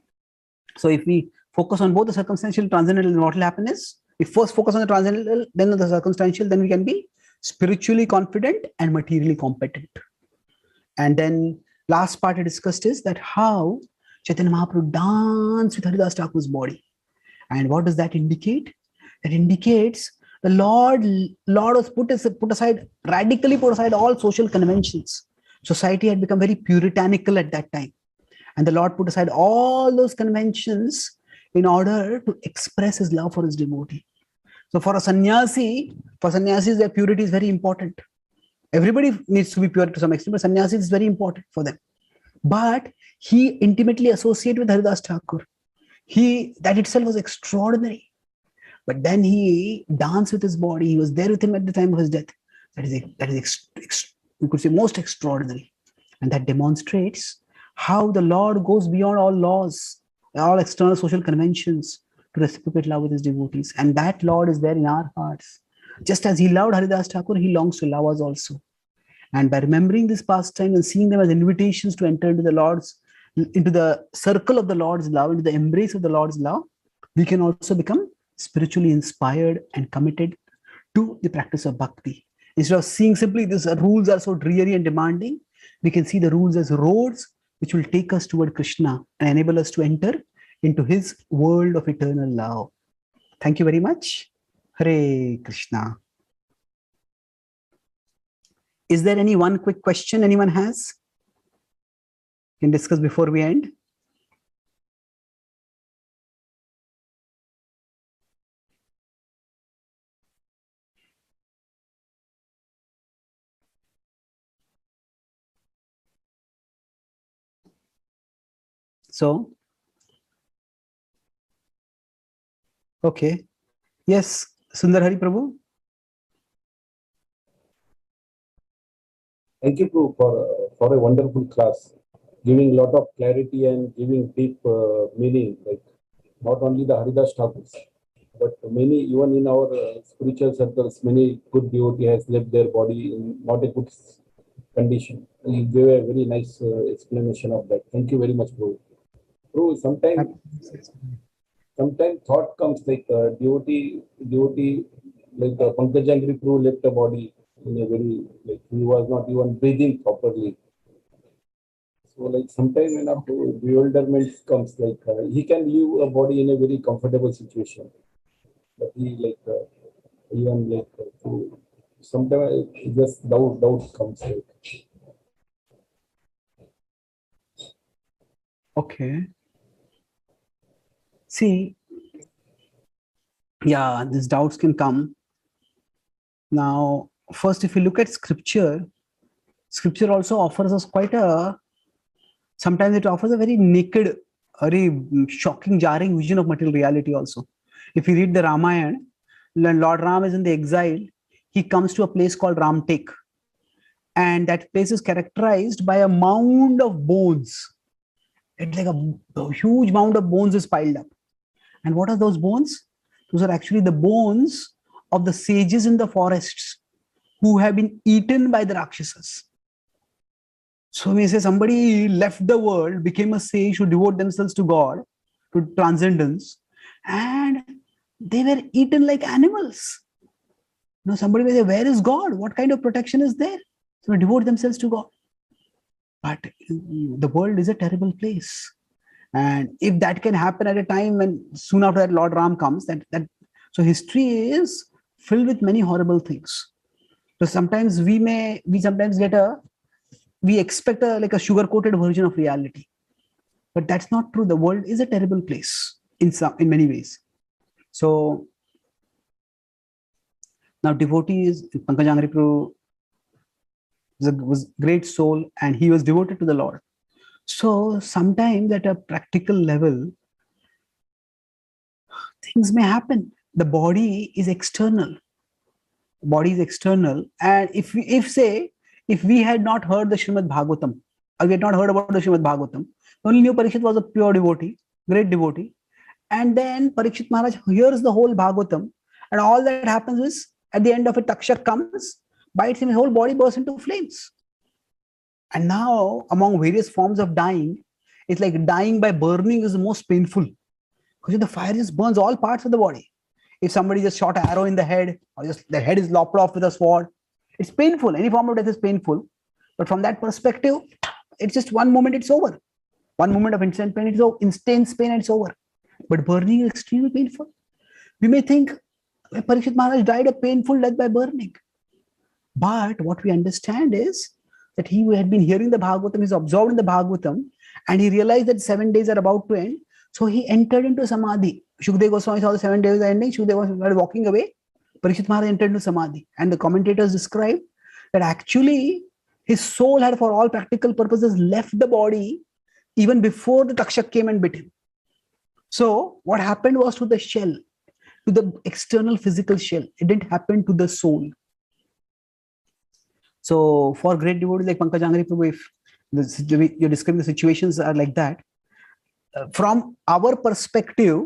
so if we focus on both the circumstantial and transcendental, what will happen is, we first focus on the transcendental, then on the circumstantial, then we can be spiritually confident and materially competent. And then last part I discussed is that how Chaitanya Mahaprabhu danced with Haridas Thakur's body. And what does that indicate? That indicates the Lord, Lord was put, as, put aside, radically put aside all social conventions. Society had become very puritanical at that time. And the Lord put aside all those conventions in order to express his love for his devotee. So for a sannyasi, for sannyasis, their purity is very important. Everybody needs to be pure to some extent, but sannyasis is very important for them. But he intimately associated with Haridas Thakur. He, that itself was extraordinary. But then he danced with his body. He was there with him at the time of his death. That is, that is ex, ex, we could say, most extraordinary. And that demonstrates how the Lord goes beyond all laws, all external social conventions, to reciprocate love with his devotees. And that Lord is there in our hearts. Just as he loved Haridas Thakur, he longs to love us also. And by remembering this pastime and seeing them as invitations to enter into the Lord's, into the circle of the Lord's love, into the embrace of the Lord's love, we can also become spiritually inspired and committed to the practice of bhakti. Instead of seeing simply these rules are so dreary and demanding, we can see the rules as roads which will take us toward Krishna and enable us to enter into his world of eternal love. Thank you very much. Hare Krishna. Is there any one quick question anyone has? Can discuss before we end? So, okay. Yes, Sundar Hari Prabhu. Thank you, Prabhu, for, uh, for a wonderful class, giving a lot of clarity and giving deep uh, meaning, like not only the Haridas Thakurs, but many, even in our uh, spiritual circles, many good devotee has left their body in not a good condition. You gave a very nice uh, explanation of that. Thank you very much, Prabhu. Prabhu, sometimes sometimes thought comes like uh, devotee, devotee, like uh, Pankajangri Prabhu left the body in a very, like he was not even breathing properly. So like sometimes when a bewilderment comes, like uh, he can leave a body in a very comfortable situation, but he like uh, even like uh, so sometimes just doubt doubt comes. Like. Okay. See, yeah, these doubts can come. Now, first, if you look at scripture, scripture also offers us quite a, sometimes it offers a very naked, very shocking, jarring vision of material reality also. If you read the Ramayana, when Lord Ram is in the exile, he comes to a place called Ramtek. And that place is characterized by a mound of bones. It's like a, a huge mound of bones is piled up. And what are those bones? Those are actually the bones of the sages in the forests who have been eaten by the Rakshasas. So we say somebody left the world, became a sage who devote themselves to God, to transcendence, and they were eaten like animals. Now somebody may say, where is God? What kind of protection is there? So they devote themselves to God. But the world is a terrible place. And if that can happen at a time when soon after that Lord Ram comes, that, that so history is filled with many horrible things. So sometimes we may, we sometimes get a, we expect a like a sugar-coated version of reality. But that's not true. The world is a terrible place in some, in many ways. So now devotees, Pankajangri Prabhu was a was great soul and he was devoted to the Lord. So sometimes at a practical level, things may happen. The body is external. Body is external. And if we, if say, if we had not heard the Srimad Bhagavatam, or we had not heard about the Srimad Bhagavatam, only knew Parikshit was a pure devotee, great devotee. And then Parikshit Maharaj hears the whole Bhagavatam, and all that happens is, at the end of it, Takshak comes, bites him, his whole body bursts into flames. And now, among various forms of dying, it's like dying by burning is the most painful. Because the fire just burns all parts of the body. If somebody just shot an arrow in the head, or just their head is lopped off with a sword, it's painful. Any form of death is painful. But from that perspective, it's just one moment, it's over. One moment of instant pain, it's over. Intense pain, and it's over. But burning is extremely painful. We may think Parikshit Maharaj died a painful death by burning. But what we understand is that he had been hearing the Bhagavatam, he's absorbed in the Bhagavatam, and he realized that seven days are about to end. So he entered into Samadhi. Shukdev Goswami saw the seven days are ending. Shukdev was walking away. Parikshit Maharaj entered into Samadhi. And the commentators describe that actually his soul had, for all practical purposes, left the body even before the Takshak came and bit him. So what happened was to the shell, to the external physical shell. It didn't happen to the soul. So for great devotees like Pankaj Angri Prabhu, if the, you're describing the situations are like that, uh, from our perspective,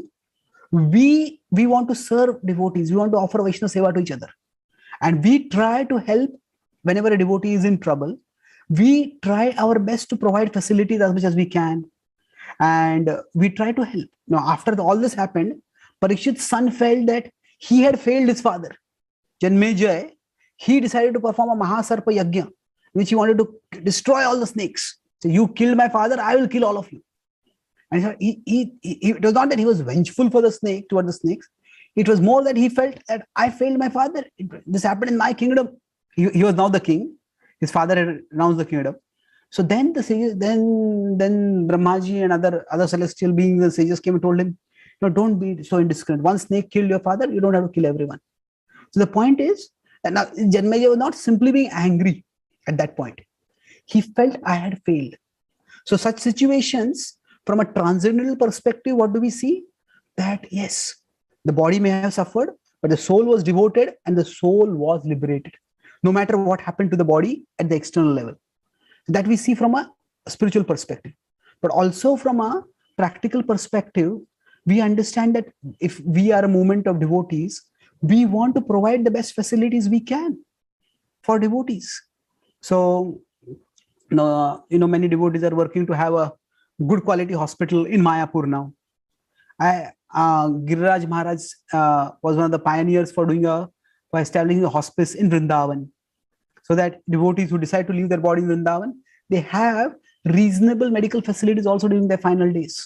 we, we want to serve devotees. We want to offer Vaishnava Seva to each other. And we try to help whenever a devotee is in trouble. We try our best to provide facilities as much as we can. And we try to help. Now, after all this happened, Parikshit's son felt that he had failed his father. Janmejaya, he decided to perform a Mahasarpa Yajna, which he wanted to destroy all the snakes. So, you killed my father, I will kill all of you. And he, he, he, it was not that he was vengeful for the snake, toward the snakes. It was more that he felt that I failed my father. It, this happened in my kingdom. He, he was now the king. His father had announced the kingdom. So then the sages, then then Brahmaji and other other celestial beings and sages came and told him, no, don't be so indiscriminate. One snake killed your father, you don't have to kill everyone. So the point is that now Janmeja was not simply being angry at that point. He felt I had failed. So such situations, from a transcendental perspective, what do we see? That yes, the body may have suffered, but the soul was devoted and the soul was liberated. No matter what happened to the body at the external level. That we see from a spiritual perspective. But also from a practical perspective, we understand that if we are a movement of devotees, we want to provide the best facilities we can for devotees. So, you know, you know many devotees are working to have a good quality hospital in Mayapur now. I, uh, Giriraj Maharaj uh, was one of the pioneers for doing a, for establishing a hospice in Vrindavan. So that devotees who decide to leave their body in Vrindavan, they have reasonable medical facilities also during their final days.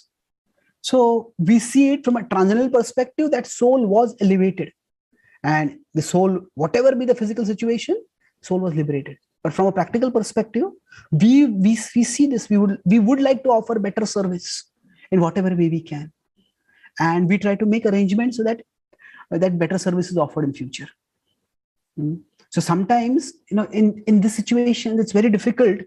So we see it from a transcendental perspective that soul was elevated. And the soul, whatever be the physical situation, soul was liberated. But from a practical perspective, we, we, we see this, we would, we would like to offer better service in whatever way we can. And we try to make arrangements so that, uh, that better service is offered in future. Mm. So sometimes, you know, in, in this situation, it's very difficult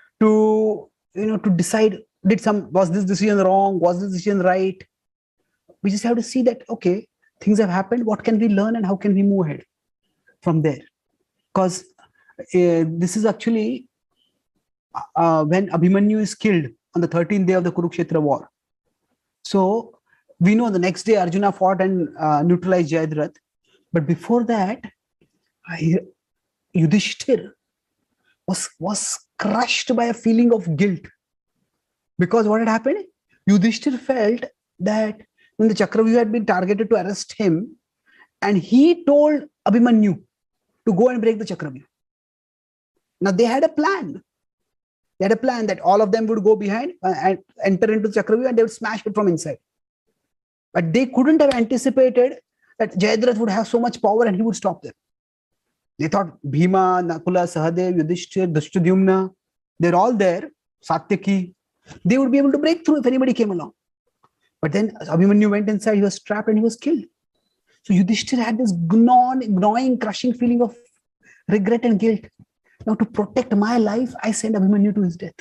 to, you know, to decide, did some, was this decision wrong? Was this decision right? We just have to see that, okay, things have happened. What can we learn and how can we move ahead from there? Because uh, this is actually uh, when Abhimanyu is killed on the thirteenth day of the Kurukshetra war. So we know the next day Arjuna fought and uh, neutralized Jayadratha. But before that, I, Yudhishthir was, was crushed by a feeling of guilt. Because what had happened? Yudhishthir felt that when the Chakravyuh had been targeted to arrest him, and he told Abhimanyu to go and break the Chakravyuh. Now they had a plan. They had a plan that all of them would go behind and enter into the Chakravyuh and they would smash it from inside. But they couldn't have anticipated that Jayadratha would have so much power and he would stop them. They thought Bhima, Nakula, Sahadev, Yudhishthir, Drishtadyumna, they're all there, Satyaki. They would be able to break through if anybody came along. But then Abhimanyu went inside, he was trapped and he was killed. So Yudhishthir had this gnawing, gnawing, crushing feeling of regret and guilt. Now to protect my life, I sent Abhimanyu to his death.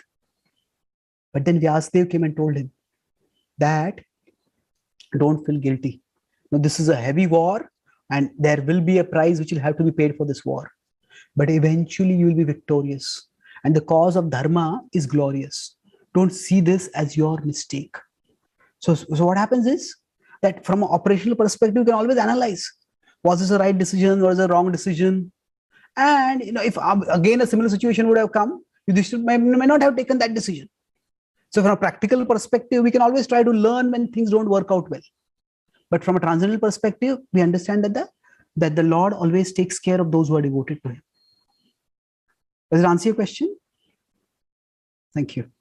But then Vyasadeva came and told him that don't feel guilty. Now, this is a heavy war, and there will be a price which will have to be paid for this war. But eventually you will be victorious. And the cause of dharma is glorious. Don't see this as your mistake. So, so what happens is that from an operational perspective, you can always analyze, was this a right decision or was it a wrong decision? And you know, if um, again a similar situation would have come, Yudhishthira may, may not have taken that decision. So from a practical perspective, we can always try to learn when things don't work out well. But from a transcendental perspective, we understand that the, that the Lord always takes care of those who are devoted to him. Does it answer your question? Thank you.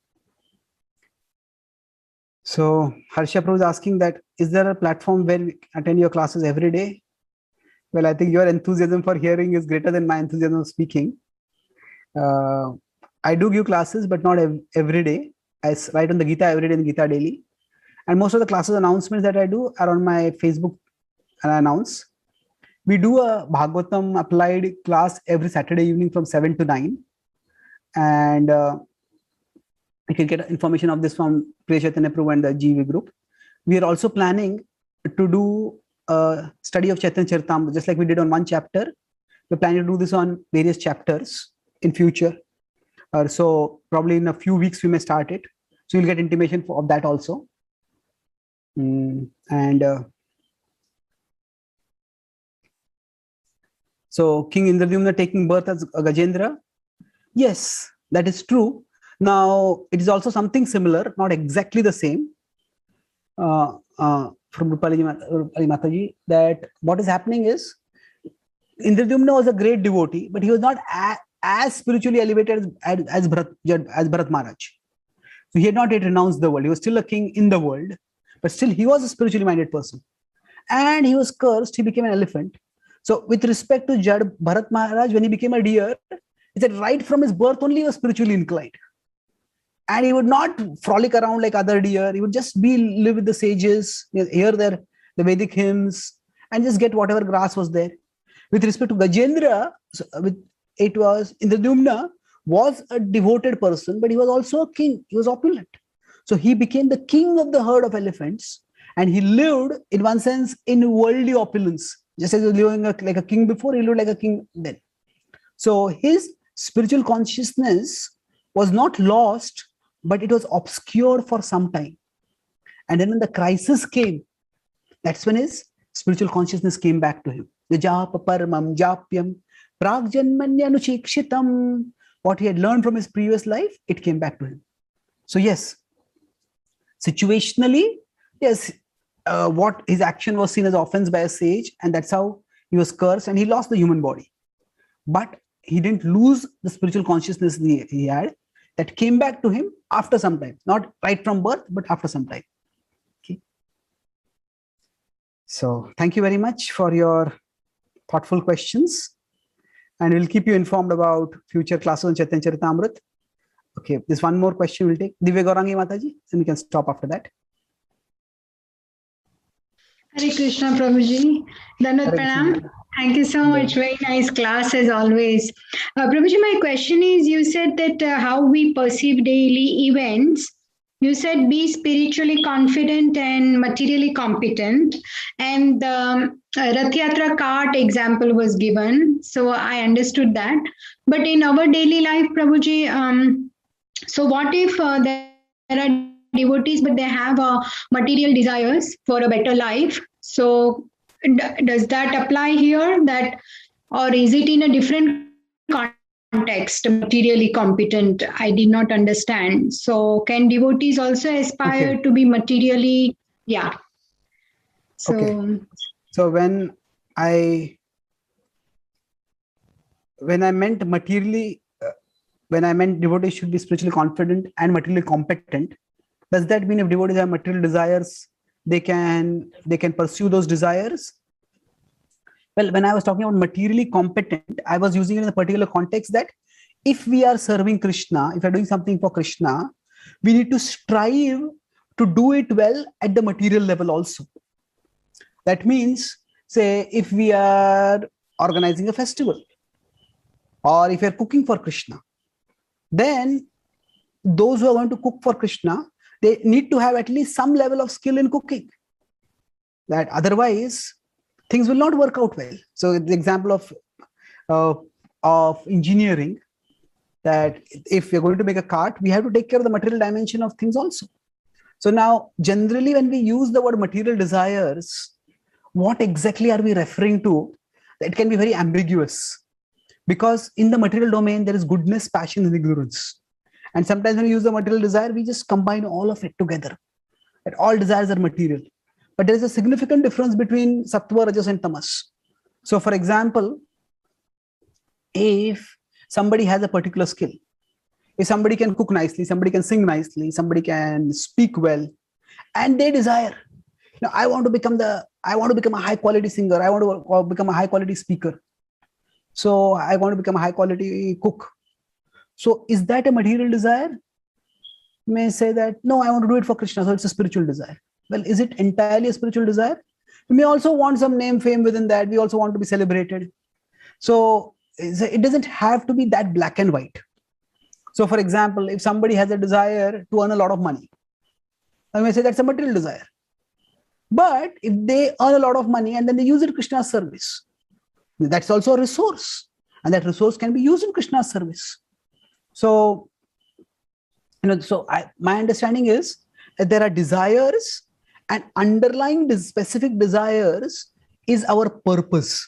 So Harsha Prabhu is asking that, is there a platform where we attend your classes every day? Well, I think your enthusiasm for hearing is greater than my enthusiasm of speaking. Uh, I do give classes, but not ev every day. I write on the Gita every day in Gita Daily. And most of the classes announcements that I do are on my Facebook and I announce. We do a Bhagavatam applied class every Saturday evening from seven to nine. And uh, you can get information of this from Priya Chaitanya Prabhu and the G V group. We are also planning to do a study of Chaitanya Charitamrita, just like we did on one chapter. We're planning to do this on various chapters in future. Uh, so probably in a few weeks we may start it. So you'll get intimation of that also. Mm, and uh, so King Indradyumna taking birth as a Gajendra. Yes, that is true. Now, it is also something similar, not exactly the same, uh, uh, from Rupali Mataji, that what is happening is, Indradyumna was a great devotee, but he was not as, as spiritually elevated as, as, Bharat, as Bharat Maharaj. So he had not yet renounced the world. He was still a king in the world, but still he was a spiritually minded person. And he was cursed, he became an elephant. So with respect to Jad Bharat Maharaj, when he became a deer, he said right from his birth only he was spiritually inclined. And he would not frolic around like other deer. He would just be live with the sages, hear their the Vedic hymns, and just get whatever grass was there. With respect to Gajendra, with it was Indradyumna was a devoted person, but he was also a king. He was opulent. So he became the king of the herd of elephants, and he lived, in one sense, in worldly opulence. Just as he was living like a king before, he lived like a king then. So his spiritual consciousness was not lost, but it was obscured for some time. And then when the crisis came, that's when his spiritual consciousness came back to him. Japa paramam japyam pragjanmanyanuchikshitam. What he had learned from his previous life, it came back to him. So yes, situationally, yes, uh, what his action was seen as offense by a sage, and that's how he was cursed, and he lost the human body. But he didn't lose the spiritual consciousness he, he had. That came back to him after some time, not right from birth, but after some time. Okay. So thank you very much for your thoughtful questions, and we'll keep you informed about future classes on Chaitanya Charitamrita. Okay, there's one more question we'll take. Divya Gaurangi Mataji, and we can stop after that. Hare Krishna Prabhuji. Dandavat Pranam. Thank you so much. Very nice class as always. Uh, Prabhuji, my question is, you said that uh, how we perceive daily events. You said be spiritually confident and materially competent. And the um, Rath Yatra cart example was given. So I understood that. But in our daily life, Prabhuji, um, so what if uh, there are devotees, but they have uh, material desires for a better life? So d does that apply here? That, or is it in a different context, materially competent? I did not understand. So can devotees also aspire okay. to be materially? Yeah. So, okay. So when I when I meant materially, uh, when I meant devotees should be spiritually confident and materially competent, does that mean if devotees have material desires, they can they can pursue those desires? Well, when I was talking about materially competent, I was using it in a particular context that if we are serving Krishna, if we are doing something for Krishna, we need to strive to do it well at the material level also. That means, say, if we are organizing a festival, or if we are cooking for Krishna, then those who are going to cook for Krishna, they need to have at least some level of skill in cooking. that otherwise things will not work out well. So the example of uh, of engineering, that if we're going to make a cart, we have to take care of the material dimension of things also. So now, generally, when we use the word material desires, what exactly are we referring to? It can be very ambiguous, because in the material domain, there is goodness, passion, and ignorance. And sometimes when we use the material desire, we just combine all of it together. That all desires are material. But there is a significant difference between sattva, rajas, and tamas. So for example, if somebody has a particular skill, if somebody can cook nicely, somebody can sing nicely, somebody can speak well, and they desire, now I want to become the, I want to become a high quality singer, I want to become a high quality speaker, so I want to become a high quality cook. So is that a material desire? You may say that, no, I want to do it for Krishna, so it's a spiritual desire. Well, is it entirely a spiritual desire? We may also want some name, fame within that. We also want to be celebrated. So it doesn't have to be that black and white. So for example, if somebody has a desire to earn a lot of money, I may say that's a material desire. But if they earn a lot of money and then they use it in Krishna's service, that's also a resource. And that resource can be used in Krishna's service. So, you know, so I, my understanding is that there are desires, and underlying this specific desires is our purpose.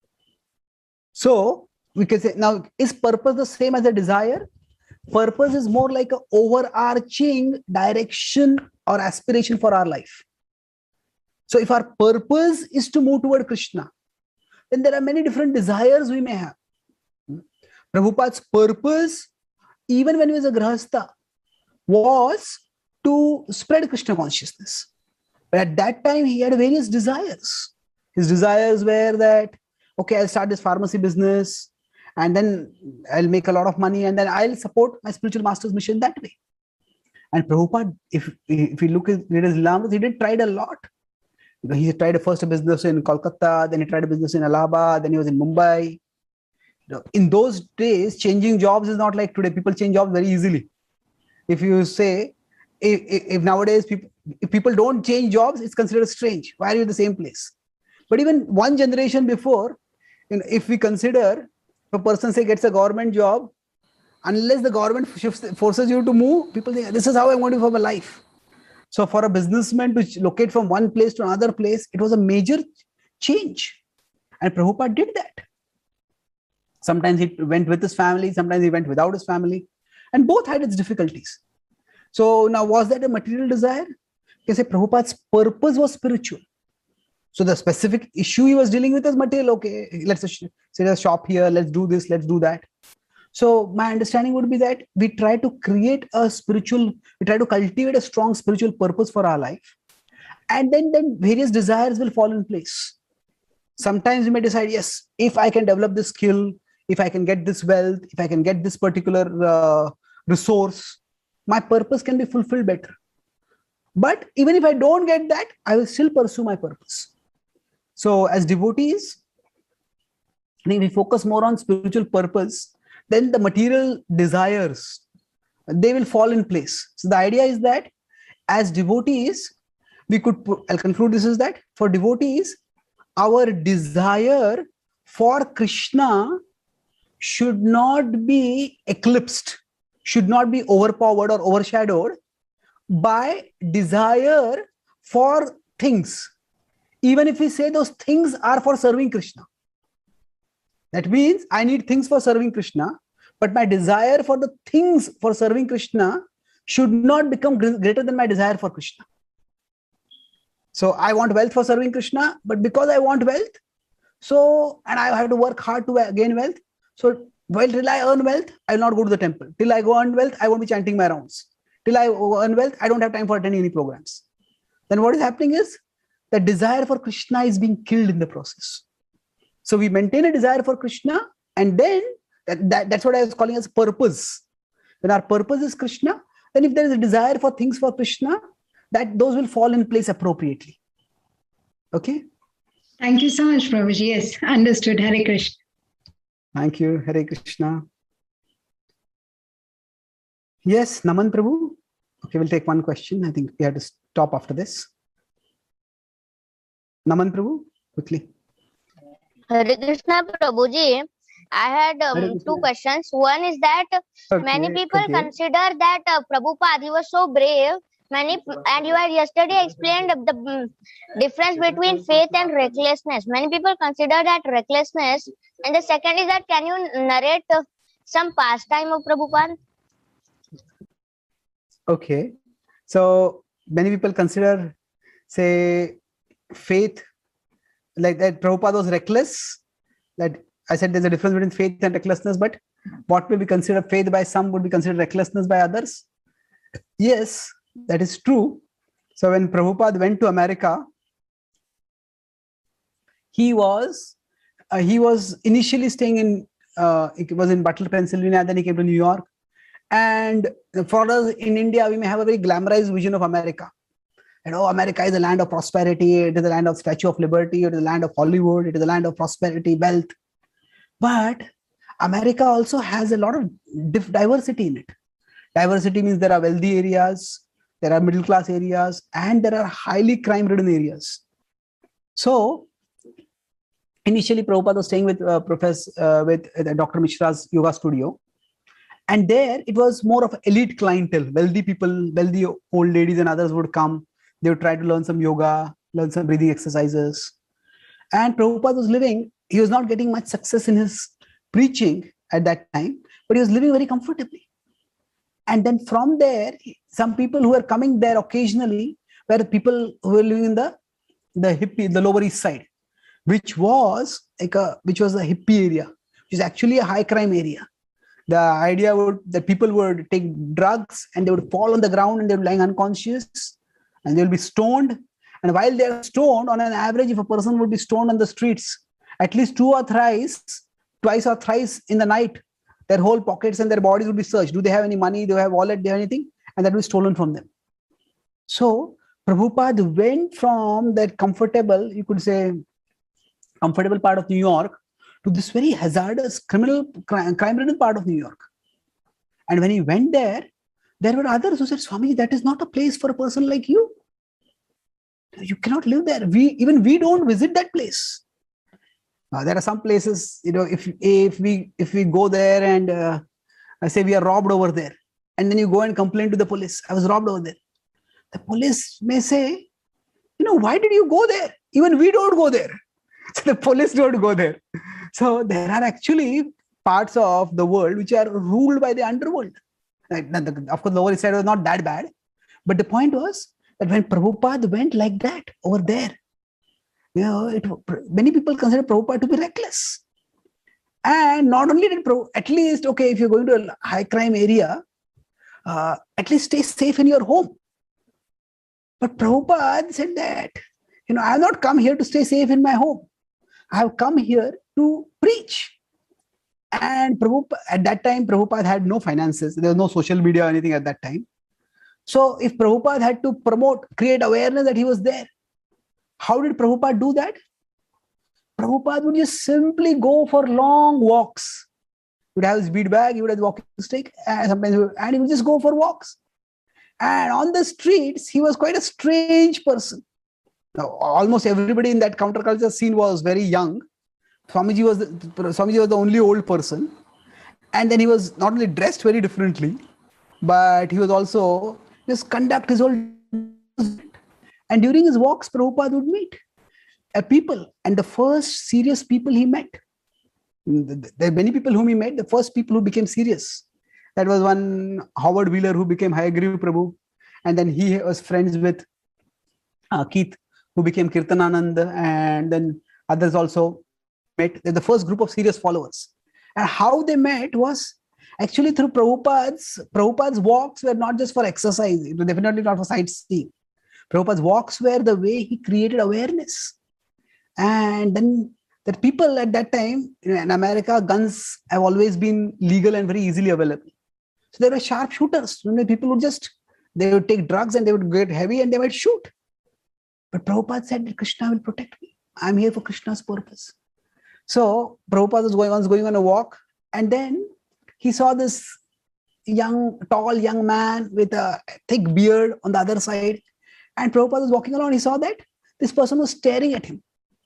So we can say, now, is purpose the same as a desire? Purpose is more like an overarching direction or aspiration for our life. So if our purpose is to move toward Krishna, then there are many different desires we may have. Prabhupada's purpose, even when he was a grahastha, was to spread Krishna consciousness. But at that time, he had various desires. His desires were that, okay, I'll start this pharmacy business, and then I'll make a lot of money, and then I'll support my spiritual master's mission that way. And Prabhupada, if, if we look at his Lamdas, he did tried a lot. He tried first a business in Kolkata, then he tried a business in Allahabad, then he was in Mumbai. In those days, changing jobs is not like today. People change jobs very easily. If you say, if, if nowadays people, if people don't change jobs, it's considered strange. Why are you in the same place? But even one generation before, you know, if we consider a person, say, gets a government job, unless the government shifts, forces you to move, people think, this is how I'm going to live my life. So for a businessman to locate from one place to another place, it was a major change. And Prabhupada did that. Sometimes he went with his family, sometimes he went without his family, and both had its difficulties. So now, was that a material desire? You can say Prabhupada's purpose was spiritual. So the specific issue he was dealing with was material. Okay, let's say a shop here, let's do this, let's do that. So my understanding would be that we try to create a spiritual, we try to cultivate a strong spiritual purpose for our life. And then, then various desires will fall in place. Sometimes you may decide, yes, if I can develop this skill, if I can get this wealth, if I can get this particular uh, resource, my purpose can be fulfilled better. But even if I don't get that, I will still pursue my purpose. So as devotees, I think we focus more on spiritual purpose, then the material desires, they will fall in place. So the idea is that as devotees, we could, I'll conclude this is that for devotees, our desire for Krishna should not be eclipsed, should not be overpowered or overshadowed by desire for things. Even if we say those things are for serving Krishna. That means I need things for serving Krishna, but my desire for the things for serving Krishna should not become greater than my desire for Krishna. So I want wealth for serving Krishna, but because I want wealth, so, and I have to work hard to gain wealth. So, well, till I earn wealth, I will not go to the temple. Till I go earn wealth, I won't be chanting my rounds. Till I earn wealth, I don't have time for attending any programs. Then what is happening is the desire for Krishna is being killed in the process. So we maintain a desire for Krishna, and then that, that, that's what I was calling as purpose. When our purpose is Krishna, then if there is a desire for things for Krishna, that those will fall in place appropriately. Okay? Thank you so much, Prabhuji. Yes, understood. Hare Krishna. Thank you. Hare Krishna. Yes, Naman Prabhu. Okay, we'll take one question. I think we have to stop after this. Naman Prabhu, quickly. Hare Krishna Prabhuji, I had um, Hare Krishna. two questions. One is that Okay, many people okay. consider that uh, Prabhupada, he was so brave. Many and you had yesterday explained the mm, difference between faith and recklessness. Many people consider that recklessness. And the second is that can you narrate uh, some pastime of Prabhupada? Okay. So many people consider, say, faith like that Prabhupada was reckless. That I said there's a difference between faith and recklessness, but what will be considered faith by some would be considered recklessness by others. Yes, that is true. So when Prabhupada went to America, he was uh, he was initially staying in uh, it was in Butler, Pennsylvania. Then he came to New York. And for us in India, we may have a very glamorized vision of America. And oh, America is the land of prosperity. It is the land of Statue of Liberty. It is the land of Hollywood. It is the land of prosperity, wealth. But America also has a lot of diversity in it. Diversity means there are wealthy areas, there are middle class areas, and there are highly crime-ridden areas. So initially, Prabhupada was staying with uh, Professor uh, with uh, Doctor Mishra's yoga studio. And there it was more of elite clientele, wealthy people, wealthy old ladies and others would come. They would try to learn some yoga, learn some breathing exercises. And Prabhupada was living, he was not getting much success in his preaching at that time, but he was living very comfortably. And then from there, some people who were coming there occasionally were people who were living in the, the hippie, the Lower East Side, which was like a, which was a hippie area, which is actually a high crime area. The idea would that people would take drugs and they would fall on the ground and they would lying unconscious and they will be stoned. And while they are stoned, on an average, if a person would be stoned on the streets, at least two or thrice, twice or thrice in the night, their whole pockets and their bodies would be searched. Do they have any money? Do they have wallet? Do they have anything? And that will be stolen from them. So Prabhupada went from that comfortable, you could say, comfortable part of New York to this very hazardous, criminal, crime-ridden part of New York. And when he went there, there were others who said, Swami, that is not a place for a person like you. You cannot live there. We even we don't visit that place. Uh, there are some places, you know, if if we if we go there and uh, say we are robbed over there, and then you go and complain to the police, I was robbed over there. The police may say, you know, why did you go there? Even we don't go there. So the police don't go there. So there are actually parts of the world which are ruled by the underworld. Like, of course, the Lower East Side was not that bad. But the point was that when Prabhupada went like that over there, you know, it, many people consider Prabhupada to be reckless. And not only did Prabhupada, at least, okay, if you're going to a high crime area, uh, at least stay safe in your home. But Prabhupada said that, you know, I have not come here to stay safe in my home. I have come here to preach. And Prabhupada, at that time, Prabhupada had no finances. There was no social media or anything at that time. So if Prabhupada had to promote, create awareness that he was there, how did Prabhupada do that? Prabhupada would just simply go for long walks. He would have his bead bag, he would have his walking stick, and sometimes he would, and he would just go for walks. And on the streets, he was quite a strange person. Now, almost everybody in that counterculture scene was very young. Swamiji was the, Swamiji was the only old person. And then he was not only dressed very differently, but he was also just conduct his whole. And during his walks, Prabhupada would meet a people. And the first serious people he met, there are many people whom he met, the first people who became serious. That was one Howard Wheeler who became Hayagriva Prabhu. And then he was friends with uh, Keith, who became Kirtananand, and then others also met. They're the first group of serious followers. And how they met was actually through Prabhupada's, Prabhupada's walks were not just for exercise, it was definitely not for sightseeing. Prabhupada's walks were the way he created awareness. And then the people at that time, you know, in America, guns have always been legal and very easily available. So there were sharpshooters. You know, people would just, they would take drugs and they would get heavy and they might shoot. But Prabhupada said that Krishna will protect me. I'm here for Krishna's purpose. So Prabhupada was going on, was going on a walk, and then he saw this young, tall young man with a thick beard on the other side. And Prabhupada was walking along, he saw that. this person was staring at him.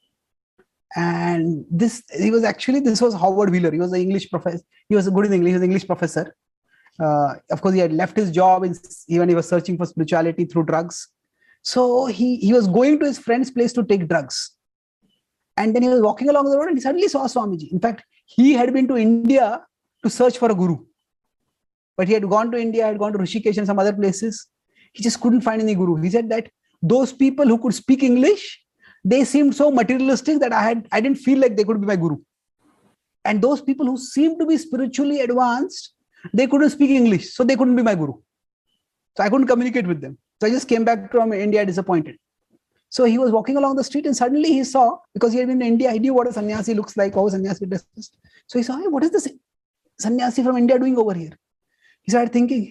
And this, he was actually, this was Howard Wheeler. He was an English professor. He was good in English. He was an English professor. Uh, of course, he had left his job in, even he was searching for spirituality through drugs. So he, he was going to his friend's place to take drugs. And then he was walking along the road and he suddenly saw Swamiji. In fact, he had been to India to search for a guru. But he had gone to India, had gone to Rishikesh and some other places. He just couldn't find any guru. He said that those people who could speak English, they seemed so materialistic that I had I didn't feel like they could be my guru. And those people who seemed to be spiritually advanced, they couldn't speak English, so they couldn't be my guru. So I couldn't communicate with them. So I just came back from India disappointed. So he was walking along the street and suddenly he saw, because he had been in India, he knew what a sannyasi looks like, how a sannyasi dresses. So he saw, hey, what is this sannyasi from India doing over here? He started thinking,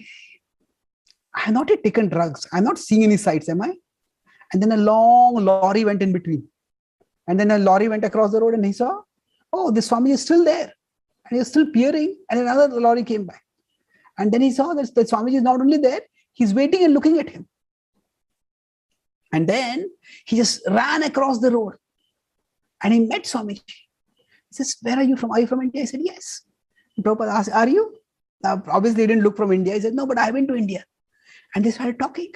I have not yet taken drugs. I'm not seeing any sights, am I? And then a long lorry went in between. And then a lorry went across the road and he saw, oh, this Swami is still there. And he was still peering, and another lorry came by. And then he saw that the Swamiji is not only there, he's waiting and looking at him. And then he just ran across the road and he met Swamiji. He says, where are you from? Are you from India? I said, yes. And Prabhupada asked, are you? Now, obviously, he didn't look from India. He said, no, but I've been to India. And they started talking.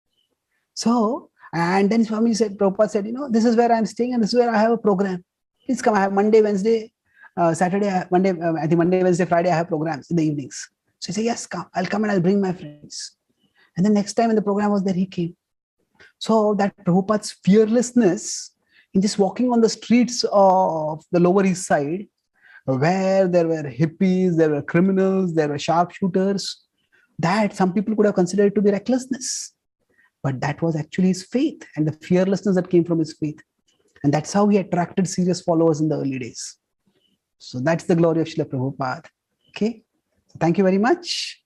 So, and then Swamiji said, Prabhupada said, you know, this is where I'm staying and this is where I have a program. Please come. I have Monday, Wednesday, uh, Saturday, Monday, uh, I think Monday, Wednesday, Friday, I have programs in the evenings. So he said, yes, come. I'll come and I'll bring my friends. And then next time when the program was there, he came. So that Prabhupada's fearlessness in just walking on the streets of the Lower East Side, where there were hippies, there were criminals, there were sharpshooters, that some people could have considered to be recklessness. But that was actually his faith and the fearlessness that came from his faith. And that's how he attracted serious followers in the early days. So that's the glory of Srila Prabhupada. Okay. So thank you very much.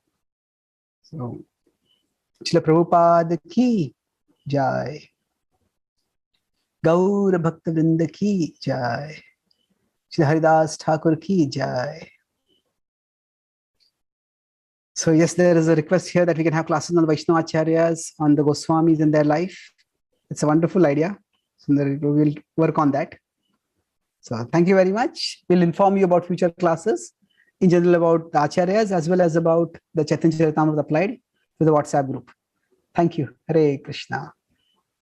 So Srila Prabhupada ki jai. Gaur Bhakta Vrinda ki jai. Srila Haridas Thakur ki jai. So yes, there is a request here that we can have classes on the Vaishnava Acharyas, on the Goswamis and their life. It's a wonderful idea. So we will work on that. So thank you very much. We'll inform you about future classes, in general about the Acharyas as well as about the Chaitanya Charitamrita applied to the WhatsApp group. Thank you. Hare Krishna.